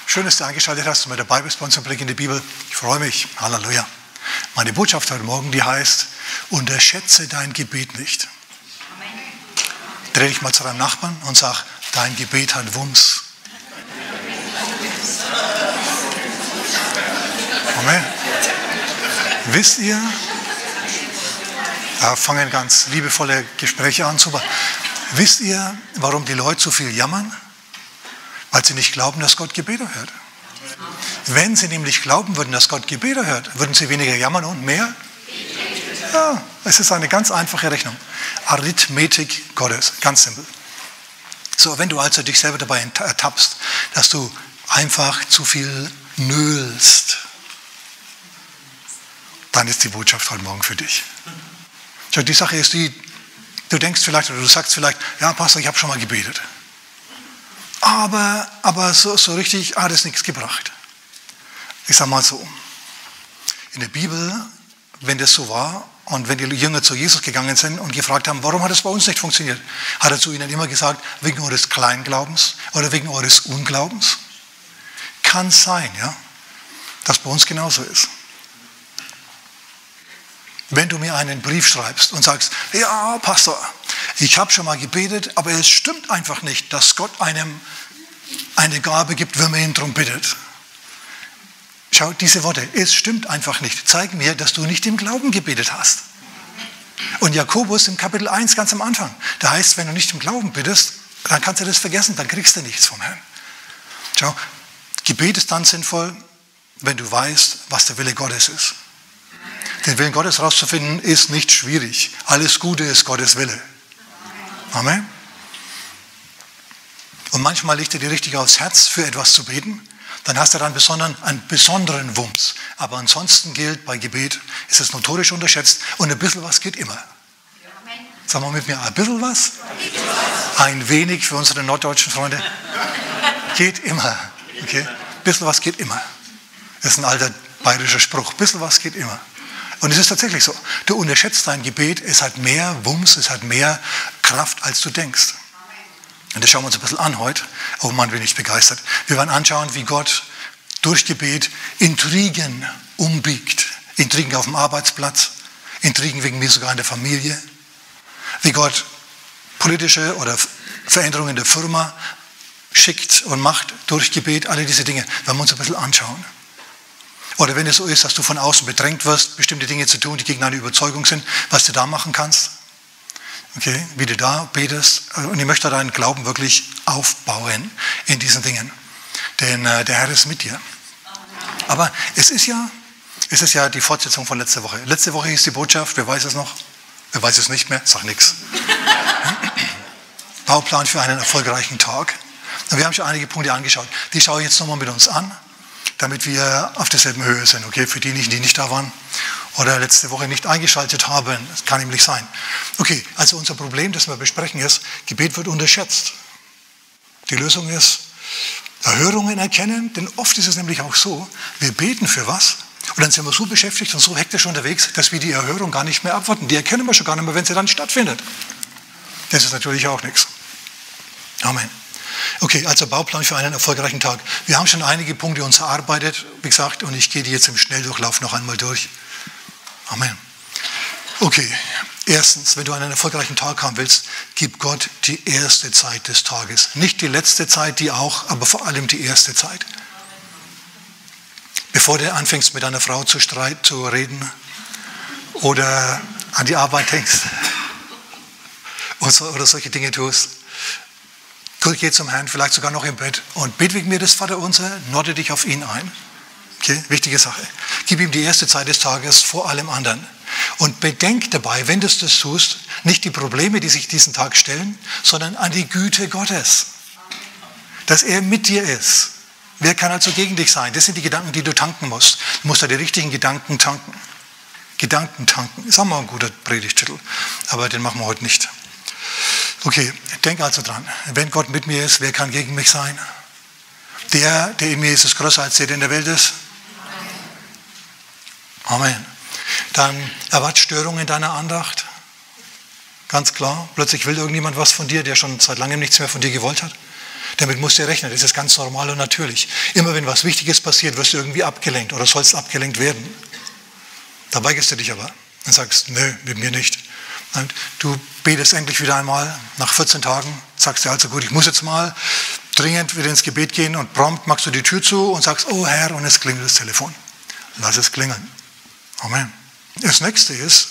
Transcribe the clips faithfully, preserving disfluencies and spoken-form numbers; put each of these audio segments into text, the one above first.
Schön, dass du eingeschaltet hast und mit dabei bist bei unserem Blick in die Bibel. Ich freue mich. Halleluja. Meine Botschaft heute Morgen, die heißt, unterschätze dein Gebet nicht. Dreh dich mal zu deinem Nachbarn und sag, dein Gebet hat Wumms. Amen. Wisst ihr, da fangen ganz liebevolle Gespräche an, super. Wisst ihr, warum die Leute so viel jammern? Weil sie nicht glauben, dass Gott Gebete hört. Wenn sie nämlich glauben würden, dass Gott Gebete hört, würden sie weniger jammern und mehr? Ja, es ist eine ganz einfache Rechnung. Arithmetik Gottes, ganz simpel. So, wenn du also dich selber dabei ertappst, dass du einfach zu viel nöhlst, dann ist die Botschaft heute Morgen für dich. So, die Sache ist die, du denkst vielleicht oder du sagst vielleicht, ja Pastor, ich habe schon mal gebetet. Aber, aber so, so richtig hat es nichts gebracht. Ich sage mal so, in der Bibel, wenn das so war und wenn die Jünger zu Jesus gegangen sind und gefragt haben, warum hat es bei uns nicht funktioniert, hat er zu ihnen immer gesagt, wegen eures Kleinglaubens oder wegen eures Unglaubens. Kann sein, ja, dass bei uns genauso ist. Wenn du mir einen Brief schreibst und sagst, ja, Pastor, ich habe schon mal gebetet, aber es stimmt einfach nicht, dass Gott einem eine Gabe gibt, wenn man ihn darum bittet. Schau, diese Worte, es stimmt einfach nicht, zeigen mir, dass du nicht im Glauben gebetet hast. Und Jakobus im Kapitel eins, ganz am Anfang, da heißt, wenn du nicht im Glauben bittest, dann kannst du das vergessen, dann kriegst du nichts vom Herrn. Schau, Gebet ist dann sinnvoll, wenn du weißt, was der Wille Gottes ist. Den Willen Gottes herauszufinden, ist nicht schwierig. Alles Gute ist Gottes Wille. Amen. Und manchmal legt er dir richtig aufs Herz, für etwas zu beten. Dann hast du dann besonderen, einen besonderen Wumms. Aber ansonsten gilt, bei Gebet ist es notorisch unterschätzt. Und ein bisschen was geht immer. Sag mal mit mir, ein bisschen was? Ein wenig für unsere norddeutschen Freunde. Geht immer. Okay? Ein bisschen was geht immer. Das ist ein alter bayerischer Spruch. Ein bisschen was geht immer. Und es ist tatsächlich so. Du unterschätzt dein Gebet, es hat mehr Wumms, es hat mehr Kraft, als du denkst. Und das schauen wir uns ein bisschen an heute. Oh Mann, bin ich begeistert. Wir werden anschauen, wie Gott durch Gebet Intrigen umbiegt. Intrigen auf dem Arbeitsplatz, Intrigen wegen mir sogar in der Familie. Wie Gott politische oder Veränderungen in der Firma schickt und macht durch Gebet. Alle diese Dinge werden wir uns ein bisschen anschauen. Oder wenn es so ist, dass du von außen bedrängt wirst, bestimmte Dinge zu tun, die gegen deine Überzeugung sind, was du da machen kannst. Okay, wie du da betest. Und ich möchte deinen Glauben wirklich aufbauen in diesen Dingen. Denn äh, der Herr ist mit dir. Aber es ist ja, es ist ja die Fortsetzung von letzter Woche. Letzte Woche ist die Botschaft, wer weiß es noch? Wer weiß es nicht mehr? Sag nichts. Bauplan für einen erfolgreichen Tag. Und wir haben schon einige Punkte angeschaut. Die schaue ich jetzt nochmal mit uns an, damit wir auf derselben Höhe sind, okay, für diejenigen, die nicht da waren oder letzte Woche nicht eingeschaltet haben. Das kann nämlich sein. Okay, also unser Problem, das wir besprechen, ist, Gebet wird unterschätzt. Die Lösung ist, Erhörungen erkennen, denn oft ist es nämlich auch so, wir beten für was und dann sind wir so beschäftigt und so hektisch unterwegs, dass wir die Erhörung gar nicht mehr abwarten. Die erkennen wir schon gar nicht mehr, wenn sie dann stattfindet. Das ist natürlich auch nichts. Amen. Okay, also Bauplan für einen erfolgreichen Tag. Wir haben schon einige Punkte uns erarbeitet, wie gesagt, und ich gehe die jetzt im Schnelldurchlauf noch einmal durch. Amen. Okay, erstens, wenn du einen erfolgreichen Tag haben willst, gib Gott die erste Zeit des Tages. Nicht die letzte Zeit, die auch, aber vor allem die erste Zeit. Bevor du anfängst, mit deiner Frau zu streiten, zu reden oder an die Arbeit denkst oder solche Dinge tust, geh zum Herrn, vielleicht sogar noch im Bett und bet wegen mir das Vaterunser, norde dich auf ihn ein. Okay, wichtige Sache. Gib ihm die erste Zeit des Tages vor allem anderen. Und bedenk dabei, wenn du das tust, nicht die Probleme, die sich diesen Tag stellen, sondern an die Güte Gottes. Dass er mit dir ist. Wer kann also gegen dich sein? Das sind die Gedanken, die du tanken musst. Du musst da die richtigen Gedanken tanken. Gedanken tanken. Ist auch mal ein guter Predigtitel, aber den machen wir heute nicht. Okay, denk also dran, wenn Gott mit mir ist, wer kann gegen mich sein? Der, der in mir ist, ist größer als der, der in der Welt ist. Amen. Dann erwart Störungen in deiner Andacht. Ganz klar, plötzlich will irgendjemand was von dir, der schon seit langem nichts mehr von dir gewollt hat. Damit musst du rechnen, das ist ganz normal und natürlich. Immer wenn was Wichtiges passiert, wirst du irgendwie abgelenkt oder sollst abgelenkt werden. Da weigerst du dich aber und sagst, nö, mit mir nicht. Und du betest endlich wieder einmal, nach vierzehn Tagen, sagst du, also gut, ich muss jetzt mal dringend wieder ins Gebet gehen und prompt machst du die Tür zu und sagst, oh Herr, und es klingelt das Telefon. Lass es klingeln. Amen. Das nächste ist,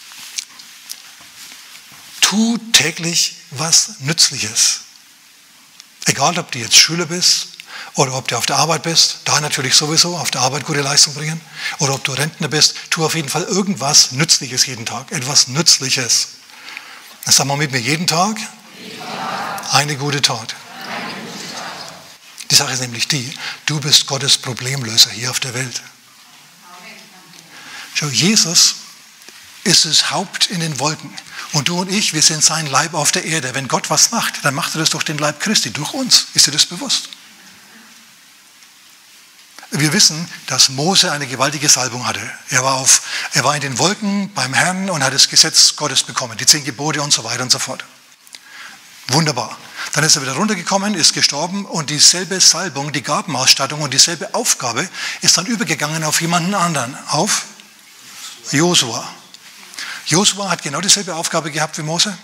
tu täglich was Nützliches. Egal, ob du jetzt Schüler bist oder ob du auf der Arbeit bist, da natürlich sowieso, auf der Arbeit gute Leistung bringen, oder ob du Rentner bist, tu auf jeden Fall irgendwas Nützliches jeden Tag, etwas Nützliches. Das sagen wir mit mir, jeden Tag eine gute Tat. Die Sache ist nämlich die, du bist Gottes Problemlöser hier auf der Welt. Schau, Jesus ist das Haupt in den Wolken. Und du und ich, wir sind sein Leib auf der Erde. Wenn Gott was macht, dann macht er das durch den Leib Christi, durch uns. Ist dir das bewusst? Wir wissen, dass Mose eine gewaltige Salbung hatte. Er war, auf, er war in den Wolken beim Herrn und hat das Gesetz Gottes bekommen, die zehn Gebote und so weiter und so fort. Wunderbar. Dann ist er wieder runtergekommen, ist gestorben und dieselbe Salbung, die Gabenausstattung und dieselbe Aufgabe ist dann übergegangen auf jemanden anderen, auf Josua. Josua hat genau dieselbe Aufgabe gehabt wie Mose.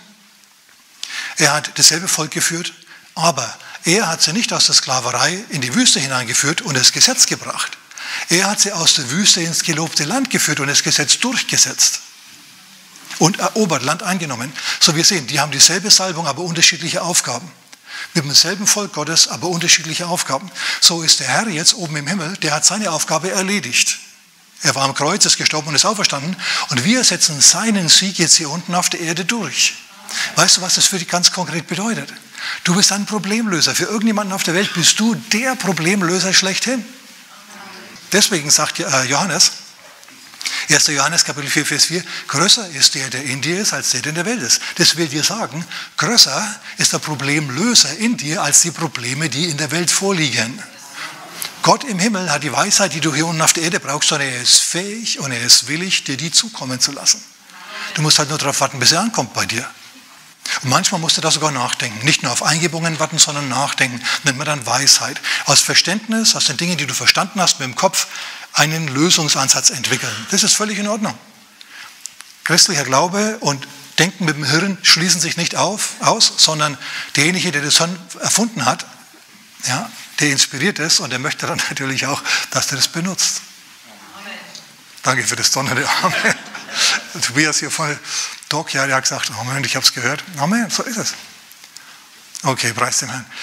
Er hat dasselbe Volk geführt, aber er hat sie nicht aus der Sklaverei in die Wüste hineingeführt und das Gesetz gebracht. Er hat sie aus der Wüste ins gelobte Land geführt und das Gesetz durchgesetzt und erobert, Land eingenommen. So wir sehen, die haben dieselbe Salbung, aber unterschiedliche Aufgaben. Mit demselben Volk Gottes, aber unterschiedliche Aufgaben. So ist der Herr jetzt oben im Himmel, der hat seine Aufgabe erledigt. Er war am Kreuz, ist gestorben und ist auferstanden. Und wir setzen seinen Sieg jetzt hier unten auf der Erde durch. Weißt du, was das für dich ganz konkret bedeutet? Du bist ein Problemlöser. Für irgendjemanden auf der Welt bist du der Problemlöser schlechthin. Deswegen sagt Johannes, erster Johannes Kapitel vier, Vers vier, größer ist der, der in dir ist, als der, der in der Welt ist. Das will dir sagen, größer ist der Problemlöser in dir, als die Probleme, die in der Welt vorliegen. Gott im Himmel hat die Weisheit, die du hier unten auf der Erde brauchst, sondern er ist fähig und er ist willig, dir die zukommen zu lassen. Du musst halt nur darauf warten, bis er ankommt bei dir. Und manchmal musst du da sogar nachdenken. Nicht nur auf Eingebungen warten, sondern nachdenken. Nennt man dann Weisheit. Aus Verständnis, aus den Dingen, die du verstanden hast, mit dem Kopf einen Lösungsansatz entwickeln. Das ist völlig in Ordnung. Christlicher Glaube und Denken mit dem Hirn schließen sich nicht auf, aus, sondern derjenige, der das erfunden hat, ja, der inspiriert ist und der möchte dann natürlich auch, dass du das benutzt. Amen. Danke für das donnernde Amen. Tobias hier voll Doc, ja, der hat gesagt, Amen, ich habe es gehört. Amen, so ist es. Okay, preis den Herrn.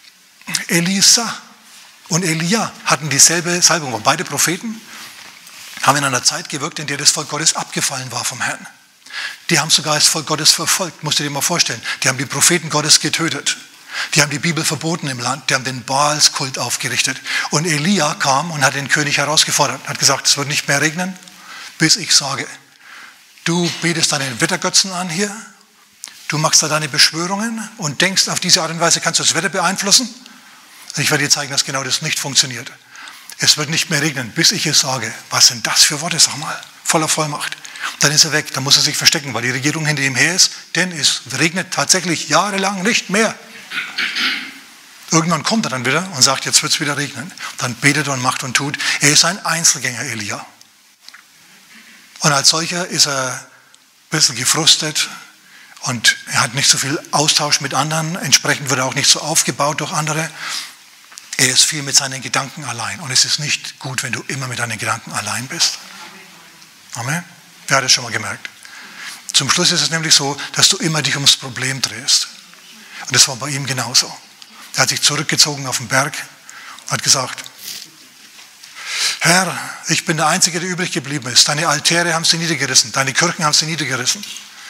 Elisa und Elia hatten dieselbe Salbung, waren beide Propheten, haben in einer Zeit gewirkt, in der das Volk Gottes abgefallen war vom Herrn. Die haben sogar das Volk Gottes verfolgt, musst du dir mal vorstellen. Die haben die Propheten Gottes getötet. Die haben die Bibel verboten im Land, die haben den Baalskult aufgerichtet. Und Elia kam und hat den König herausgefordert, hat gesagt, es wird nicht mehr regnen, bis ich sage. Du betest deinen Wettergötzen an hier, du machst da deine Beschwörungen und denkst, auf diese Art und Weise kannst du das Wetter beeinflussen. Und ich werde dir zeigen, dass genau das nicht funktioniert. Es wird nicht mehr regnen, bis ich es sage. Was sind das für Worte, sag mal, voller Vollmacht. Dann ist er weg, dann muss er sich verstecken, weil die Regierung hinter ihm her ist, denn es regnet tatsächlich jahrelang nicht mehr. Irgendwann kommt er dann wieder und sagt, jetzt wird es wieder regnen. Dann betet er und macht und tut. Er ist ein Einzelgänger, Elia. Und als solcher ist er ein bisschen gefrustet und er hat nicht so viel Austausch mit anderen. Entsprechend wird er auch nicht so aufgebaut durch andere. Er ist viel mit seinen Gedanken allein. Und es ist nicht gut, wenn du immer mit deinen Gedanken allein bist. Amen. Wer hat das schon mal gemerkt? Zum Schluss ist es nämlich so, dass du immer dich ums Problem drehst. Und das war bei ihm genauso. Er hat sich zurückgezogen auf den Berg und hat gesagt, Herr, ich bin der Einzige, der übrig geblieben ist. Deine Altäre haben sie niedergerissen, deine Kirchen haben sie niedergerissen.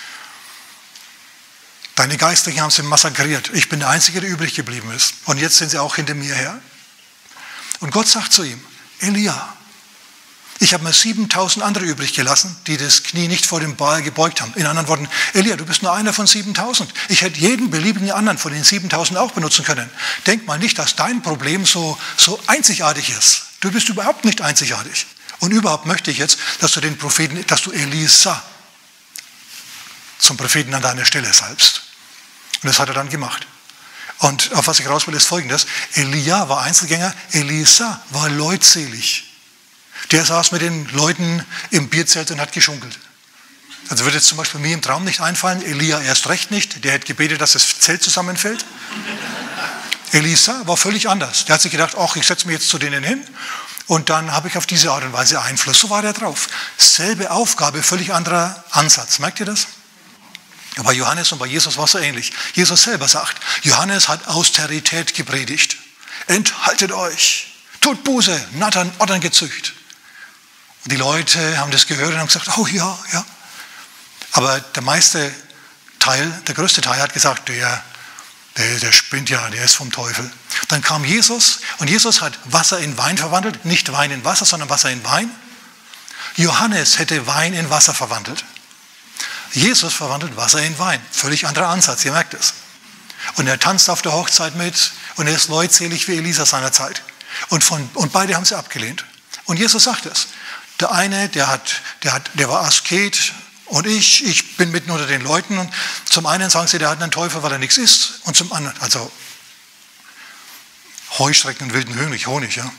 Deine Geistlichen haben sie massakriert. Ich bin der Einzige, der übrig geblieben ist. Und jetzt sind sie auch hinter mir her. Und Gott sagt zu ihm, Elia, ich habe mir siebentausend andere übrig gelassen, die das Knie nicht vor dem Baal gebeugt haben. In anderen Worten, Elia, du bist nur einer von siebentausend. Ich hätte jeden beliebigen anderen von den siebentausend auch benutzen können. Denk mal nicht, dass dein Problem so, so einzigartig ist. Du bist überhaupt nicht einzigartig. Und überhaupt möchte ich jetzt, dass du den Propheten, dass du Elisa zum Propheten an deiner Stelle salbst. Und das hat er dann gemacht. Und auf was ich raus will, ist Folgendes. Elia war Einzelgänger, Elisa war leutselig. Der saß mit den Leuten im Bierzelt und hat geschunkelt. Also würde jetzt zum Beispiel mir im Traum nicht einfallen, Elia erst recht nicht, der hätte gebetet, dass das Zelt zusammenfällt. Elisa war völlig anders. Der hat sich gedacht, ach, ich setze mich jetzt zu denen hin und dann habe ich auf diese Art und Weise Einfluss. So war der drauf. Selbe Aufgabe, völlig anderer Ansatz. Merkt ihr das? Bei Johannes und bei Jesus war es so ähnlich. Jesus selber sagt, Johannes hat Austerität gepredigt. Enthaltet euch, tut Buße, Nattern, Ottern gezücht. Und die Leute haben das gehört und haben gesagt, oh ja, ja. Aber der meiste Teil, der größte Teil hat gesagt, der, der, der spinnt ja, der ist vom Teufel. Dann kam Jesus und Jesus hat Wasser in Wein verwandelt, nicht Wein in Wasser, sondern Wasser in Wein. Johannes hätte Wein in Wasser verwandelt. Jesus verwandelt Wasser in Wein. Völlig anderer Ansatz, ihr merkt es. Und er tanzt auf der Hochzeit mit und er ist leutselig wie Elisa seiner Zeit. Und, von, und beide haben sie abgelehnt. Und Jesus sagt es. Der eine, der, hat, der, hat, der war Asket und ich, ich bin mitten unter den Leuten. Und zum einen sagen sie, der hat einen Teufel, weil er nichts isst. Und zum anderen, also Heuschrecken und wilden Honig, Honig, ja.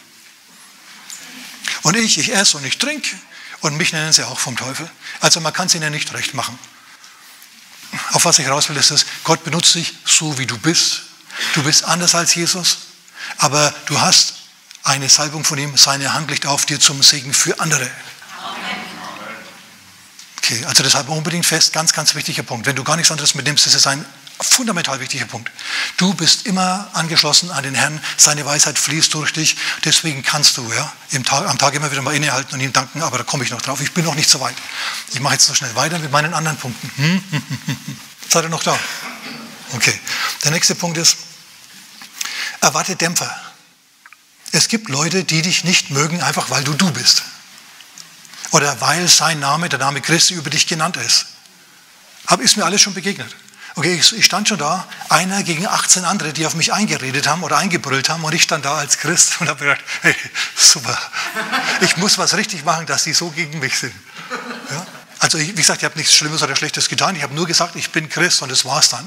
Und ich, ich esse und ich trinke. Und mich nennen sie auch vom Teufel. Also man kann es ihnen nicht recht machen. Auf was ich raus will, ist es, Gott benutzt dich so, wie du bist. Du bist anders als Jesus, aber du hast eine Salbung von ihm, seine Hand liegt auf dir zum Segen für andere. Okay, also deshalb unbedingt fest, ganz, ganz wichtiger Punkt. Wenn du gar nichts anderes mitnimmst, ist es ein fundamental wichtiger Punkt. Du bist immer angeschlossen an den Herrn, seine Weisheit fließt durch dich, deswegen kannst du ja, im Tag, am Tag immer wieder mal innehalten und ihm danken, aber da komme ich noch drauf, ich bin noch nicht so weit. Ich mache jetzt noch schnell weiter mit meinen anderen Punkten. Hm? Seid ihr noch da? Okay, der nächste Punkt ist, erwarte Dämpfer. Es gibt Leute, die dich nicht mögen, einfach weil du du bist. Oder weil sein Name, der Name Christi, über dich genannt ist. Aber ist mir alles schon begegnet. Okay, ich stand schon da, einer gegen achtzehn andere, die auf mich eingeredet haben oder eingebrüllt haben und ich stand da als Christ und habe gedacht, hey, super, ich muss was richtig machen, dass die so gegen mich sind. Ja? Also ich, wie gesagt, ich habe nichts Schlimmes oder Schlechtes getan, ich habe nur gesagt, ich bin Christ und das war's dann.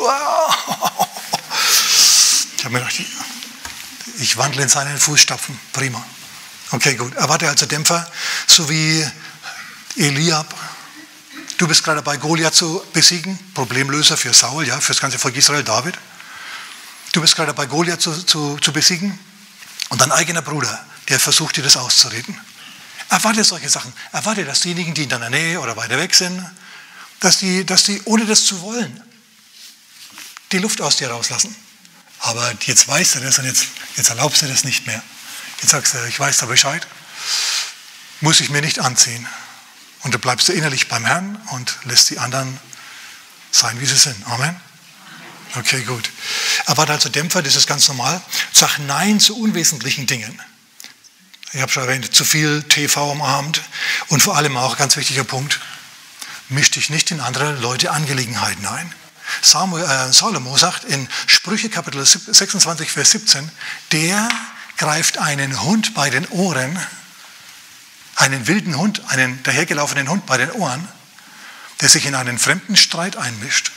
Ich habe mir gedacht, ich wandle in seinen Fußstapfen, prima. Okay, gut, erwarte also Dämpfer, so wie Eliab. Du bist gerade dabei, Goliath zu besiegen, Problemlöser für Saul, ja, für das ganze Volk Israel, David. Du bist gerade dabei, Goliath zu, zu, zu besiegen und dein eigener Bruder, der versucht dir das auszureden. Erwarte solche Sachen. Erwarte, dass diejenigen, die in deiner Nähe oder weiter weg sind, dass die, dass die ohne das zu wollen, die Luft aus dir rauslassen. Aber jetzt weißt du das und jetzt, jetzt erlaubst du das nicht mehr. Jetzt sagst du, ich weiß da Bescheid, muss ich mir nicht anziehen. Und du bleibst innerlich beim Herrn und lässt die anderen sein, wie sie sind. Amen? Okay, gut. Erwarte also Dämpfer, das ist ganz normal. Sag Nein zu unwesentlichen Dingen. Ich habe schon erwähnt, zu viel T V am Abend. Und vor allem auch, ganz wichtiger Punkt, misch dich nicht in andere Leute Angelegenheiten ein. Samuel, äh, Salomo sagt in Sprüche Kapitel sechsundzwanzig, Vers siebzehn, der greift einen Hund bei den Ohren, einen wilden Hund, einen dahergelaufenen Hund bei den Ohren, der sich in einen fremden Streit einmischt.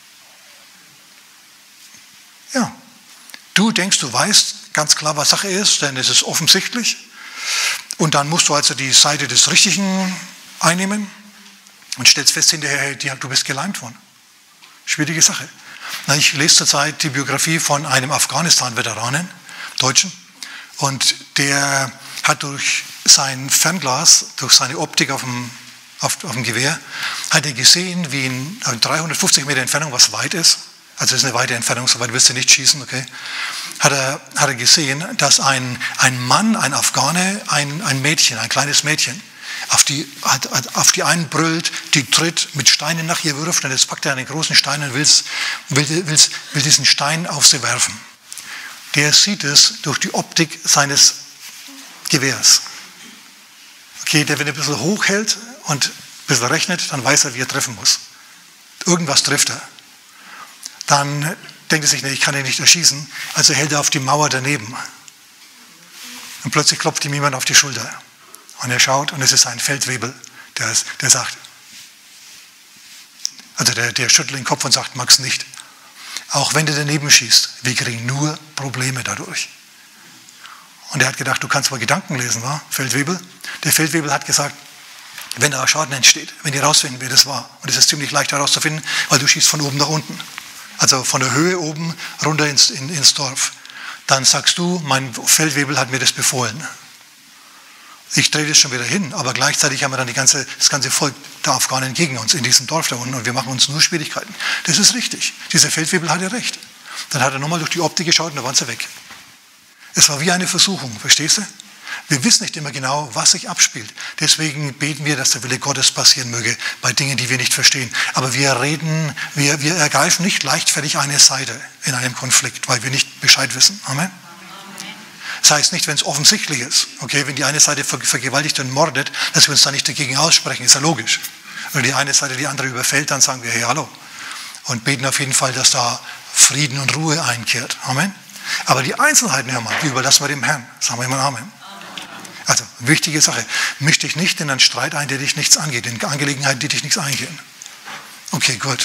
Ja, du denkst, du weißt ganz klar, was Sache ist, denn es ist offensichtlich. Und dann musst du also die Seite des Richtigen einnehmen und stellst fest hinterher, du bist geleimt worden. Schwierige Sache. Ich lese zurzeit die Biografie von einem Afghanistan-Veteranen, Deutschen, und der hat durch sein Fernglas, durch seine Optik auf dem, auf, auf dem Gewehr, hat er gesehen, wie in dreihundertfünfzig Meter Entfernung, was weit ist, also das ist eine weite Entfernung, so weit wirst du nicht schießen, okay, hat er, hat er gesehen, dass ein, ein Mann, ein Afghane, ein, ein Mädchen, ein kleines Mädchen, auf die, auf die einen brüllt, die tritt, mit Steinen nach ihr wirft, und jetzt packt er einen großen Stein und will, will, will, will diesen Stein auf sie werfen. Der sieht es durch die Optik seines Gewehrs. Okay, der, wenn er ein bisschen hochhält und ein bisschen rechnet, dann weiß er, wie er treffen muss. Irgendwas trifft er. Dann denkt er sich, nee, ich kann ihn nicht erschießen, also hält er auf die Mauer daneben. Und plötzlich klopft ihm jemand auf die Schulter. Und er schaut und es ist ein Feldwebel, der, ist, der sagt, also der, der schüttelt den Kopf und sagt, mag's nicht. Auch wenn du daneben schießt, wir kriegen nur Probleme dadurch. Und er hat gedacht, du kannst mal Gedanken lesen, wa? Feldwebel. Der Feldwebel hat gesagt, wenn da Schaden entsteht, wenn die rausfinden, wer das war. Und es ist ziemlich leicht herauszufinden, weil du schießt von oben nach unten. Also von der Höhe oben runter ins, in, ins Dorf. Dann sagst du, mein Feldwebel hat mir das befohlen. Ich drehe das schon wieder hin, aber gleichzeitig haben wir dann die ganze, das ganze Volk der Afghanen gegen uns in diesem Dorf da unten und wir machen uns nur Schwierigkeiten. Das ist richtig. Dieser Feldwebel hatte recht. Dann hat er nochmal durch die Optik geschaut und da waren sie weg. Es war wie eine Versuchung, verstehst du? Wir wissen nicht immer genau, was sich abspielt. Deswegen beten wir, dass der Wille Gottes passieren möge bei Dingen, die wir nicht verstehen. Aber wir reden, wir, wir ergreifen nicht leichtfertig eine Seite in einem Konflikt, weil wir nicht Bescheid wissen. Amen. Das heißt nicht, wenn es offensichtlich ist, okay, wenn die eine Seite vergewaltigt und mordet, dass wir uns da nicht dagegen aussprechen, ist ja logisch. Wenn die eine Seite die andere überfällt, dann sagen wir, hey, hallo. Und beten auf jeden Fall, dass da Frieden und Ruhe einkehrt. Amen. Aber die Einzelheiten, Herr Mann, die überlassen wir dem Herrn. Sagen wir immer Amen. Also, wichtige Sache. Misch dich nicht in einen Streit ein, der dich nichts angeht, in Angelegenheiten, die dich nichts eingehen. Okay, gut.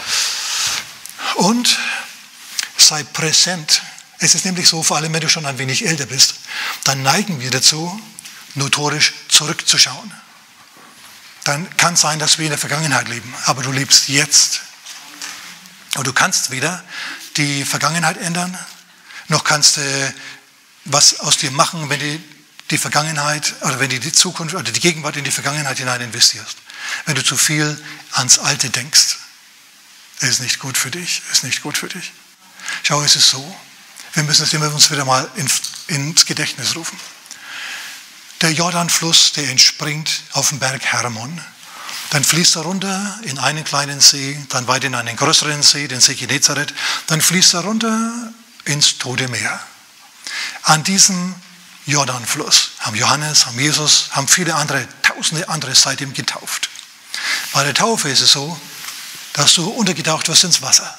Und sei präsent. Es ist nämlich so, vor allem wenn du schon ein wenig älter bist, dann neigen wir dazu, notorisch zurückzuschauen. Dann kann es sein, dass wir in der Vergangenheit leben, aber du lebst jetzt. Und du kannst weder die Vergangenheit ändern, noch kannst du was aus dir machen, wenn du die Vergangenheit oder wenn du die Zukunft oder die Gegenwart in die Vergangenheit hinein investierst. Wenn du zu viel ans Alte denkst, ist nicht gut für dich, ist nicht gut für dich. Schau, es ist so, wir müssen es immer uns wieder mal ins, ins Gedächtnis rufen. Der Jordanfluss, der entspringt auf dem Berg Hermon. Dann fließt er runter in einen kleinen See, dann weiter in einen größeren See, den See Genezareth. Dann fließt er runter ins Tote Meer. An diesem Jordanfluss haben Johannes, haben Jesus, haben viele andere, tausende andere seitdem getauft. Bei der Taufe ist es so, dass du untergetaucht wirst ins Wasser.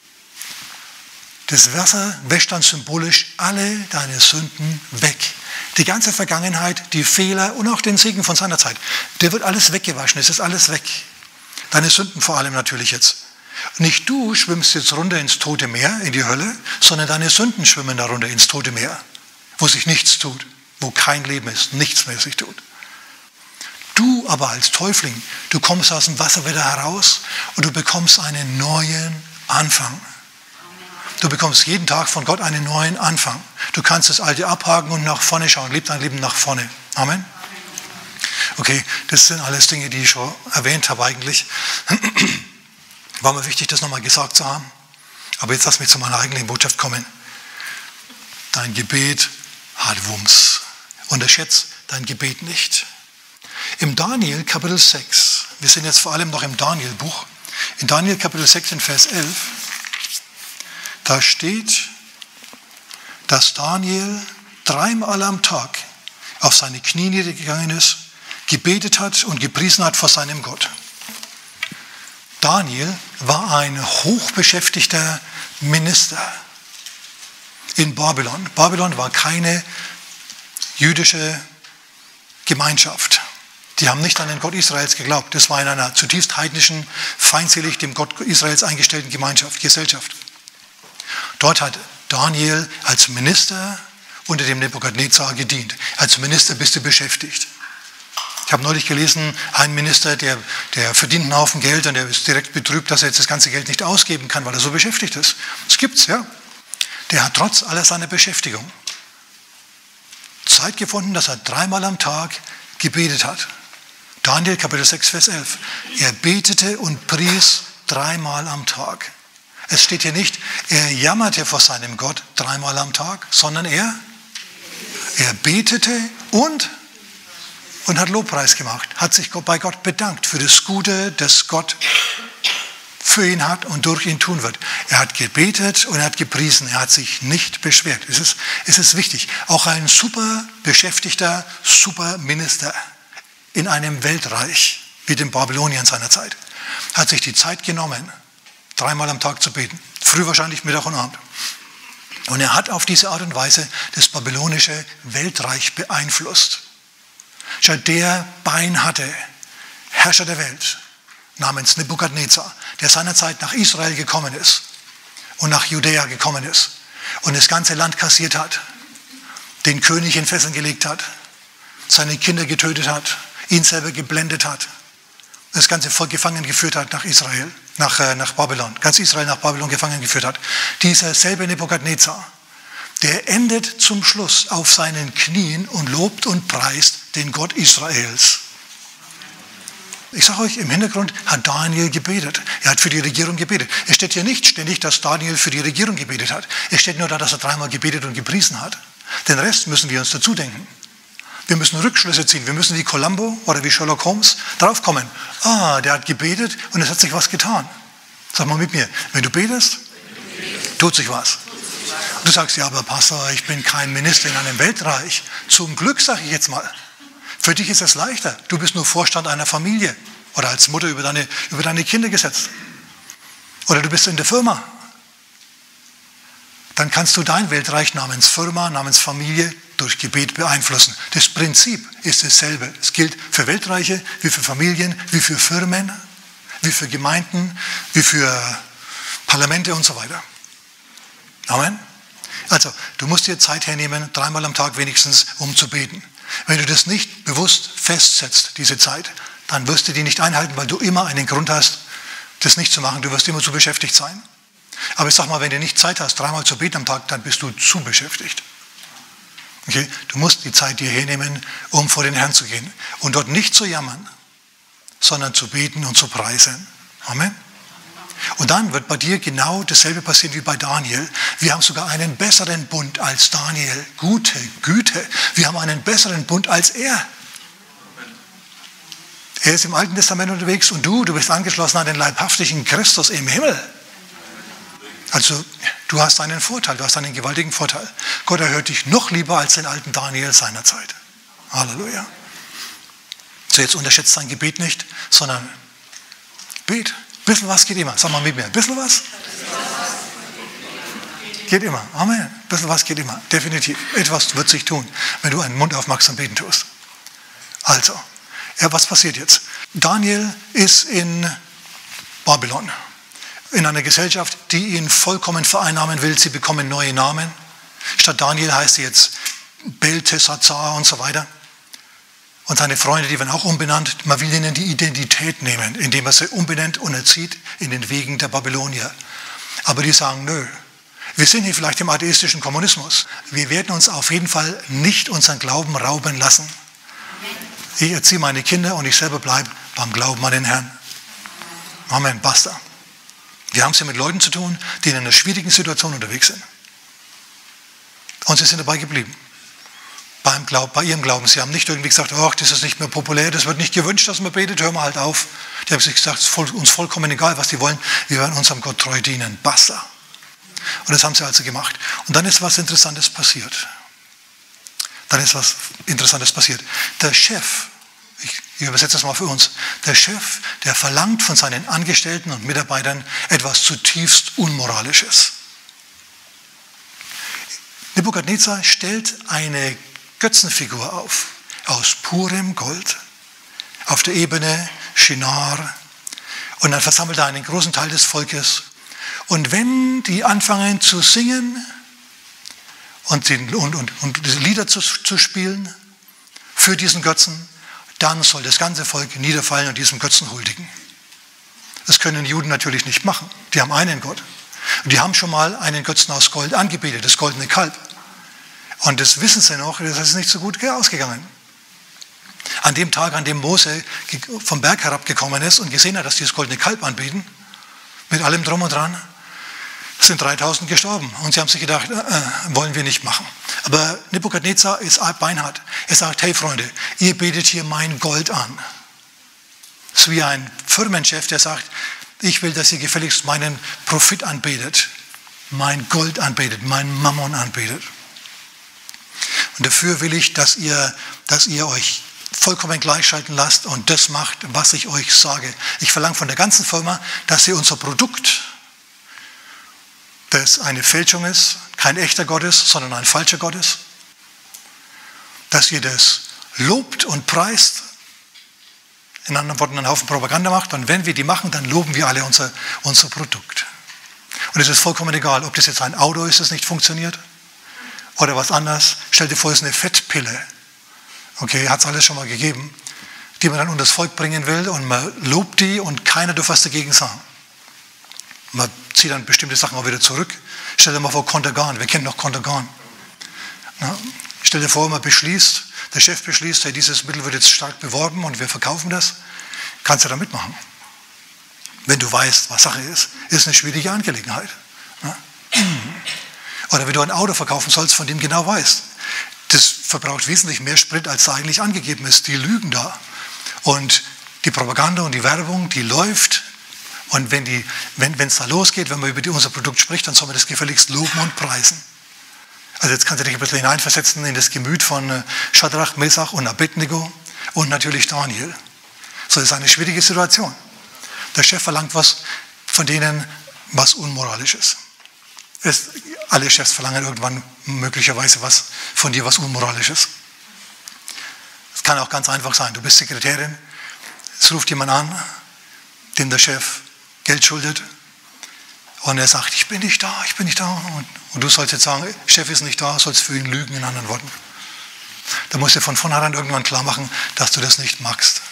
Das Wasser wäscht dann symbolisch alle deine Sünden weg. Die ganze Vergangenheit, die Fehler und auch den Segen von seiner Zeit, der wird alles weggewaschen, es ist alles weg. Deine Sünden vor allem natürlich jetzt. Nicht du schwimmst jetzt runter ins Tote Meer, in die Hölle, sondern deine Sünden schwimmen darunter ins Tote Meer, wo sich nichts tut, wo kein Leben ist, nichts mehr sich tut. Du aber als Täufling, du kommst aus dem Wasser wieder heraus und du bekommst einen neuen Anfang. Du bekommst jeden Tag von Gott einen neuen Anfang. Du kannst das Alte abhaken und nach vorne schauen. Leb dein Leben nach vorne. Amen. Okay, das sind alles Dinge, die ich schon erwähnt habe eigentlich. War mir wichtig, das nochmal gesagt zu haben. Aber jetzt lass mich zu meiner eigentlichen Botschaft kommen. Dein Gebet hat Wumms. Unterschätze dein Gebet nicht. Im Daniel Kapitel sechs, wir sind jetzt vor allem noch im Daniel-Buch, in Daniel Kapitel sechs in Vers elf, da steht, dass Daniel dreimal am Tag auf seine Knie niedergegangen ist, gebetet hat und gepriesen hat vor seinem Gott. Daniel war ein hochbeschäftigter Minister in Babylon. Babylon war keine jüdische Gemeinschaft. Die haben nicht an den Gott Israels geglaubt. Das war in einer zutiefst heidnischen, feindselig dem Gott Israels eingestellten Gemeinschaft, Gesellschaft. Dort hat Daniel als Minister unter dem Nebukadnezar gedient. Als Minister bist du beschäftigt. Ich habe neulich gelesen, ein Minister, der, der verdient einen Haufen Geld und der ist direkt betrübt, dass er jetzt das ganze Geld nicht ausgeben kann, weil er so beschäftigt ist. Das gibt's, ja. Der hat trotz aller seiner Beschäftigung Zeit gefunden, dass er dreimal am Tag gebetet hat. Daniel Kapitel sechs, Vers elf. Er betete und pries dreimal am Tag. Es steht hier nicht, er jammerte vor seinem Gott dreimal am Tag, sondern er, er betete und, und hat Lobpreis gemacht, hat sich bei Gott bedankt für das Gute, das Gott für ihn hat und durch ihn tun wird. Er hat gebetet und er hat gepriesen, er hat sich nicht beschwert. Es ist, es ist wichtig. Auch ein super beschäftigter, super Minister in einem Weltreich wie dem Babylonien seiner Zeit hat sich die Zeit genommen, dreimal am Tag zu beten. Früh wahrscheinlich, Mittag und Abend. Und er hat auf diese Art und Weise das babylonische Weltreich beeinflusst. Schau, der Bein hatte, Herrscher der Welt, namens Nebukadnezar, der seinerzeit nach Israel gekommen ist und nach Judäa gekommen ist und das ganze Land kassiert hat, den König in Fesseln gelegt hat, seine Kinder getötet hat, ihn selber geblendet hat, das ganze Volk gefangen geführt hat nach Israel, nach, äh, nach Babylon, ganz Israel nach Babylon gefangen geführt hat. Dieser selbe Nebukadnezar, der endet zum Schluss auf seinen Knien und lobt und preist den Gott Israels. Ich sage euch, im Hintergrund hat Daniel gebetet. Er hat für die Regierung gebetet. Es steht hier nicht ständig, dass Daniel für die Regierung gebetet hat. Es steht nur da, dass er dreimal gebetet und gepriesen hat. Den Rest müssen wir uns dazu denken. Wir müssen Rückschlüsse ziehen. Wir müssen wie Columbo oder wie Sherlock Holmes draufkommen. Ah, der hat gebetet und es hat sich was getan. Sag mal mit mir, wenn du betest, tut sich was. Und du sagst, ja, aber Pastor, ich bin kein Minister in einem Weltreich. Zum Glück, sage ich jetzt mal. Für dich ist es leichter. Du bist nur Vorstand einer Familie oder als Mutter über deine, über deine Kinder gesetzt. Oder du bist in der Firma. Dann kannst du dein Weltreich namens Firma, namens Familie durch Gebet beeinflussen. Das Prinzip ist dasselbe. Es gilt für Weltreiche, wie für Familien, wie für Firmen, wie für Gemeinden, wie für Parlamente und so weiter. Amen. Also, du musst dir Zeit hernehmen, dreimal am Tag wenigstens, um zu beten. Wenn du das nicht bewusst festsetzt, diese Zeit, dann wirst du die nicht einhalten, weil du immer einen Grund hast, das nicht zu machen. Du wirst immer zu beschäftigt sein. Aber ich sag mal, wenn du nicht Zeit hast, dreimal zu beten am Tag, dann bist du zu beschäftigt. Okay? Du musst die Zeit dir hernehmen, um vor den Herrn zu gehen. Und dort nicht zu jammern, sondern zu beten und zu preisen. Amen. Und dann wird bei dir genau dasselbe passieren wie bei Daniel. Wir haben sogar einen besseren Bund als Daniel. Gute Güte. Wir haben einen besseren Bund als er. Er ist im Alten Testament unterwegs und du, du bist angeschlossen an den leibhaftigen Christus im Himmel. Also du hast einen Vorteil, du hast einen gewaltigen Vorteil. Gott erhört dich noch lieber als den alten Daniel seiner Zeit. Halleluja. So, jetzt unterschätzt dein Gebet nicht, sondern bet. Ein bisschen was geht immer. Sag mal mit mir. Ein bisschen was? Geht immer. Amen. Ein bisschen was geht immer. Definitiv. Etwas wird sich tun, wenn du einen Mund aufmachst und beten tust. Also, ja, was passiert jetzt? Daniel ist in Babylon. In einer Gesellschaft, die ihn vollkommen vereinnahmen will. Sie bekommen neue Namen. Statt Daniel heißt sie jetzt Belteshazzar und so weiter. Und seine Freunde, die werden auch umbenannt. Man will ihnen die Identität nehmen, indem er sie umbenennt und erzieht in den Wegen der Babylonier. Aber die sagen, nö, wir sind hier vielleicht im atheistischen Kommunismus. Wir werden uns auf jeden Fall nicht unseren Glauben rauben lassen. Ich erziehe meine Kinder und ich selber bleibe beim Glauben an den Herrn. Amen, basta. Wir haben es hier mit Leuten zu tun, die in einer schwierigen Situation unterwegs sind. Und sie sind dabei geblieben. Beim Glaub, bei ihrem Glauben. Sie haben nicht irgendwie gesagt, ach, das ist nicht mehr populär, das wird nicht gewünscht, dass man betet, hören wir halt auf. Die haben sich gesagt, es ist voll, uns vollkommen egal, was die wollen, wir werden unserem Gott treu dienen. Basta. Und das haben sie also gemacht. Und dann ist was Interessantes passiert. Dann ist was Interessantes passiert. Der Chef, ich, ich übersetze das mal für uns, der Chef, der verlangt von seinen Angestellten und Mitarbeitern etwas zutiefst Unmoralisches. Nebukadnezar stellt eine Götzenfigur auf, aus purem Gold, auf der Ebene Shinar. Und dann versammelt er einen großen Teil des Volkes. Und wenn die anfangen zu singen und, die, und, und, und Lieder zu, zu spielen für diesen Götzen, dann soll das ganze Volk niederfallen und diesem Götzen huldigen. Das können die Juden natürlich nicht machen. Die haben einen Gott. Und die haben schon mal einen Götzen aus Gold angebetet, das goldene Kalb. Und das wissen sie noch, das ist nicht so gut ausgegangen. An dem Tag, an dem Mose vom Berg herabgekommen ist und gesehen hat, dass die das goldene Kalb anbeten, mit allem Drum und Dran, sind dreitausend gestorben. Und sie haben sich gedacht, äh, wollen wir nicht machen. Aber Nebukadnezar ist beinhart. Er sagt, hey Freunde, ihr betet hier mein Gold an. Das ist wie ein Firmenchef, der sagt, ich will, dass ihr gefälligst meinen Profit anbetet, mein Gold anbetet, mein Mammon anbetet. Und dafür will ich, dass ihr, dass ihr euch vollkommen gleichschalten lasst und das macht, was ich euch sage. Ich verlange von der ganzen Firma, dass ihr unser Produkt, das eine Fälschung ist, kein echter Gott ist, sondern ein falscher Gott ist, dass ihr das lobt und preist, in anderen Worten einen Haufen Propaganda macht, und wenn wir die machen, dann loben wir alle unser, unser Produkt. Und es ist vollkommen egal, ob das jetzt ein Auto ist, das nicht funktioniert oder was anderes. Stell dir vor, es ist eine Fettpille. Okay, hat es alles schon mal gegeben, die man dann unter das Volk bringen will und man lobt die und keiner darf was dagegen sagen. Man zieht dann bestimmte Sachen auch wieder zurück. Stell dir mal vor, Contergan, wir kennen noch Contergan. Ja, stell dir vor, man beschließt, der Chef beschließt, hey, dieses Mittel wird jetzt stark beworben und wir verkaufen das. Kannst du da mitmachen. Wenn du weißt, was Sache ist, ist eine schwierige Angelegenheit. Ja? Oder wenn du ein Auto verkaufen sollst, von dem genau weißt, das verbraucht wesentlich mehr Sprit, als da eigentlich angegeben ist. Die lügen da. Und die Propaganda und die Werbung, die läuft. Und wenn die, wenn es da losgeht, wenn man über die, unser Produkt spricht, dann soll man das gefälligst loben und preisen. Also jetzt kannst du dich ein bisschen hineinversetzen in das Gemüt von Schadrach, Mesach und Abednego und natürlich Daniel. So, das ist eine schwierige Situation. Der Chef verlangt was von denen, was unmoralisch ist. Es, alle Chefs verlangen irgendwann möglicherweise was von dir, was unmoralisch ist. Es kann auch ganz einfach sein. Du bist Sekretärin, es ruft jemand an, dem der Chef Geld schuldet und er sagt, ich bin nicht da, ich bin nicht da. Und, und du sollst jetzt sagen, Chef ist nicht da, sollst für ihn lügen, in anderen Worten. Da musst du von vornherein irgendwann klar machen, dass du das nicht magst.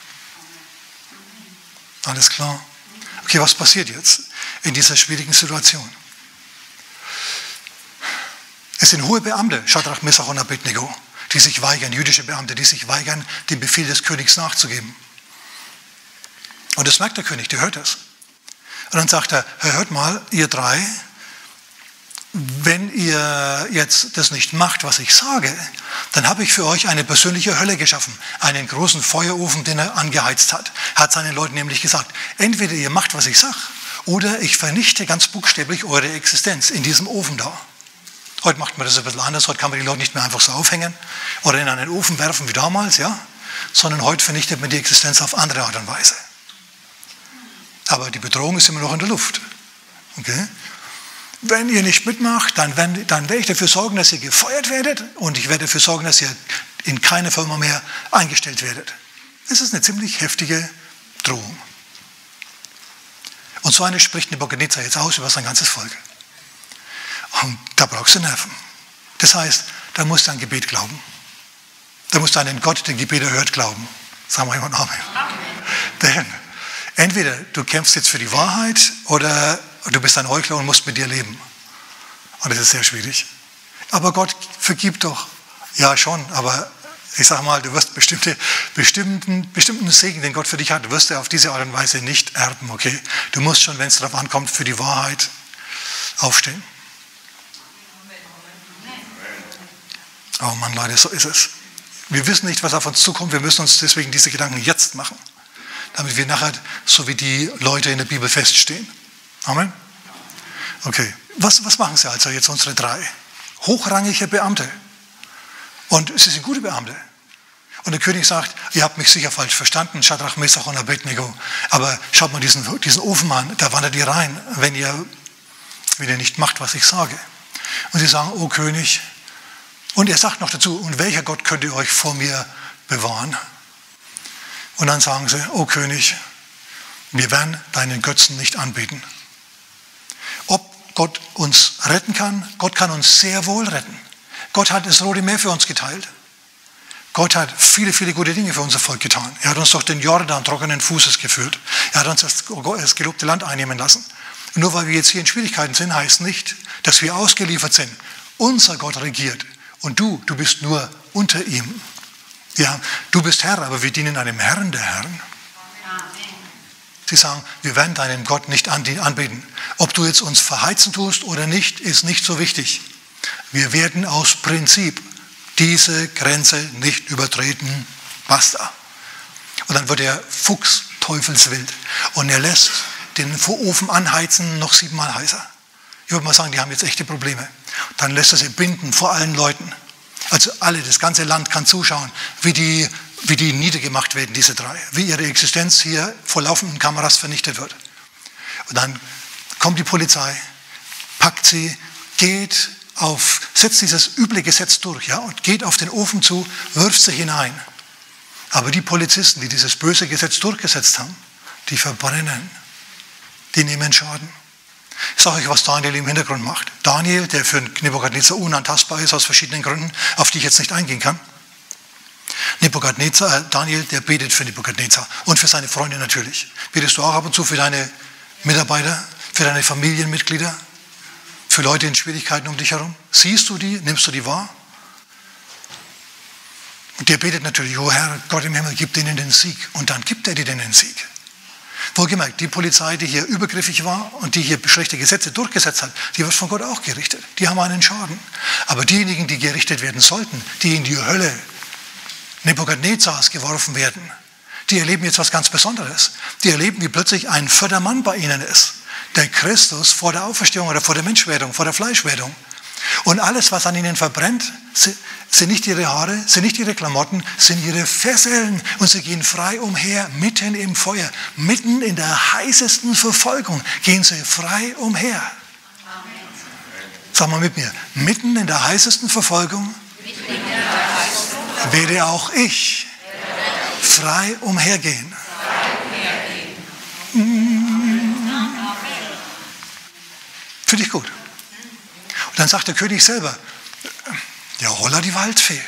Alles klar? Okay, was passiert jetzt in dieser schwierigen Situation? Es sind hohe Beamte, Schadrach, Mesach und Abednego, die sich weigern, jüdische Beamte, die sich weigern, dem Befehl des Königs nachzugeben. Und das merkt der König, der hört das. Und dann sagt er, hört mal, ihr drei, wenn ihr jetzt das nicht macht, was ich sage, dann habe ich für euch eine persönliche Hölle geschaffen, einen großen Feuerofen, den er angeheizt hat. Er hat seinen Leuten nämlich gesagt, entweder ihr macht, was ich sage, oder ich vernichte ganz buchstäblich eure Existenz in diesem Ofen da. Heute macht man das ein bisschen anders, heute kann man die Leute nicht mehr einfach so aufhängen oder in einen Ofen werfen wie damals, ja, sondern heute vernichtet man die Existenz auf andere Art und Weise. Aber die Bedrohung ist immer noch in der Luft. Okay? Wenn ihr nicht mitmacht, dann, wenn, dann werde ich dafür sorgen, dass ihr gefeuert werdet und ich werde dafür sorgen, dass ihr in keine Firma mehr eingestellt werdet. Das ist eine ziemlich heftige Drohung. Und so eine spricht Nebukadnezar jetzt aus über sein ganzes Volk. Und da brauchst du Nerven. Das heißt, da musst du an Gebet glauben. Da musst du an den Gott, den Gebet erhört, glauben. Sagen wir jemand Amen. Amen. Denn entweder du kämpfst jetzt für die Wahrheit oder du bist ein Heuchler und musst mit dir leben. Und das ist sehr schwierig. Aber Gott vergibt doch. Ja, schon, aber ich sage mal, du wirst bestimmte, bestimmten, bestimmten Segen, den Gott für dich hat, wirst du auf diese Art und Weise nicht erben, okay? Du musst schon, wenn es darauf ankommt, für die Wahrheit aufstehen. Oh Mann, Leute, so ist es. Wir wissen nicht, was auf uns zukommt, wir müssen uns deswegen diese Gedanken jetzt machen, damit wir nachher so wie die Leute in der Bibel feststehen. Amen? Okay, was, was machen sie also jetzt, unsere drei? Hochrangige Beamte. Und sie sind gute Beamte. Und der König sagt, ihr habt mich sicher falsch verstanden, Schadrach, Mesach und Abednego. Aber schaut mal diesen, diesen Ofen an, da wandert ihr rein, wenn ihr, wenn ihr nicht macht, was ich sage. Und sie sagen, oh König. Und er sagt noch dazu, und welcher Gott könnt ihr euch vor mir bewahren? Und dann sagen sie, oh König, wir werden deinen Götzen nicht anbeten. Ob Gott uns retten kann? Gott kann uns sehr wohl retten. Gott hat das Rote Meer für uns geteilt. Gott hat viele, viele gute Dinge für unser Volk getan. Er hat uns durch den Jordan trockenen Fußes geführt. Er hat uns das, das gelobte Land einnehmen lassen. Und nur weil wir jetzt hier in Schwierigkeiten sind, heißt nicht, dass wir ausgeliefert sind. Unser Gott regiert. Und du, du bist nur unter ihm. Ja, du bist Herr, aber wir dienen einem Herrn der Herren. Sie sagen, wir werden deinen Gott nicht anbeten. Ob du jetzt uns verheizen tust oder nicht, ist nicht so wichtig. Wir werden aus Prinzip diese Grenze nicht übertreten. Basta. Und dann wird der Fuchs teufelswild. Und er lässt den Ofen anheizen noch siebenmal heißer. Ich würde mal sagen, die haben jetzt echte Probleme. Dann lässt er sie binden vor allen Leuten. Also alle, das ganze Land kann zuschauen, wie die, wie die niedergemacht werden, diese drei. Wie ihre Existenz hier vor laufenden Kameras vernichtet wird. Und dann kommt die Polizei, packt sie, geht auf, setzt dieses üble Gesetz durch, ja, und geht auf den Ofen zu, wirft sie hinein. Aber die Polizisten, die dieses böse Gesetz durchgesetzt haben, die verbrennen, die nehmen Schaden. Ich sage euch, was Daniel im Hintergrund macht. Daniel, der für Nebukadnezar unantastbar ist aus verschiedenen Gründen, auf die ich jetzt nicht eingehen kann. Nebukadnezar, äh, Daniel, der betet für Nebukadnezar und für seine Freunde natürlich. Betest du auch ab und zu für deine Mitarbeiter, für deine Familienmitglieder, für Leute in Schwierigkeiten um dich herum? Siehst du die? Nimmst du die wahr? Und der betet natürlich, oh Herr, Gott im Himmel, gib denen den Sieg. Und dann gibt er dir den Sieg. Wohlgemerkt, die Polizei, die hier übergriffig war und die hier schlechte Gesetze durchgesetzt hat, die wird von Gott auch gerichtet. Die haben einen Schaden. Aber diejenigen, die gerichtet werden sollten, die in die Hölle Nebukadnezars geworfen werden, die erleben jetzt was ganz Besonderes. Die erleben, wie plötzlich ein vierter Mann bei ihnen ist. Der Christus vor der Auferstehung oder vor der Menschwerdung, vor der Fleischwerdung. Und alles, was an ihnen verbrennt, sind nicht ihre Haare, sind nicht ihre Klamotten, sind ihre Fesseln. Und sie gehen frei umher, mitten im Feuer, mitten in der heißesten Verfolgung, gehen sie frei umher. Amen. Sag mal mit mir, mitten in der heißesten Verfolgung werde auch ich frei umhergehen. Finde ich gut. Und dann sagt der König selber, ja, holla die Waldfee.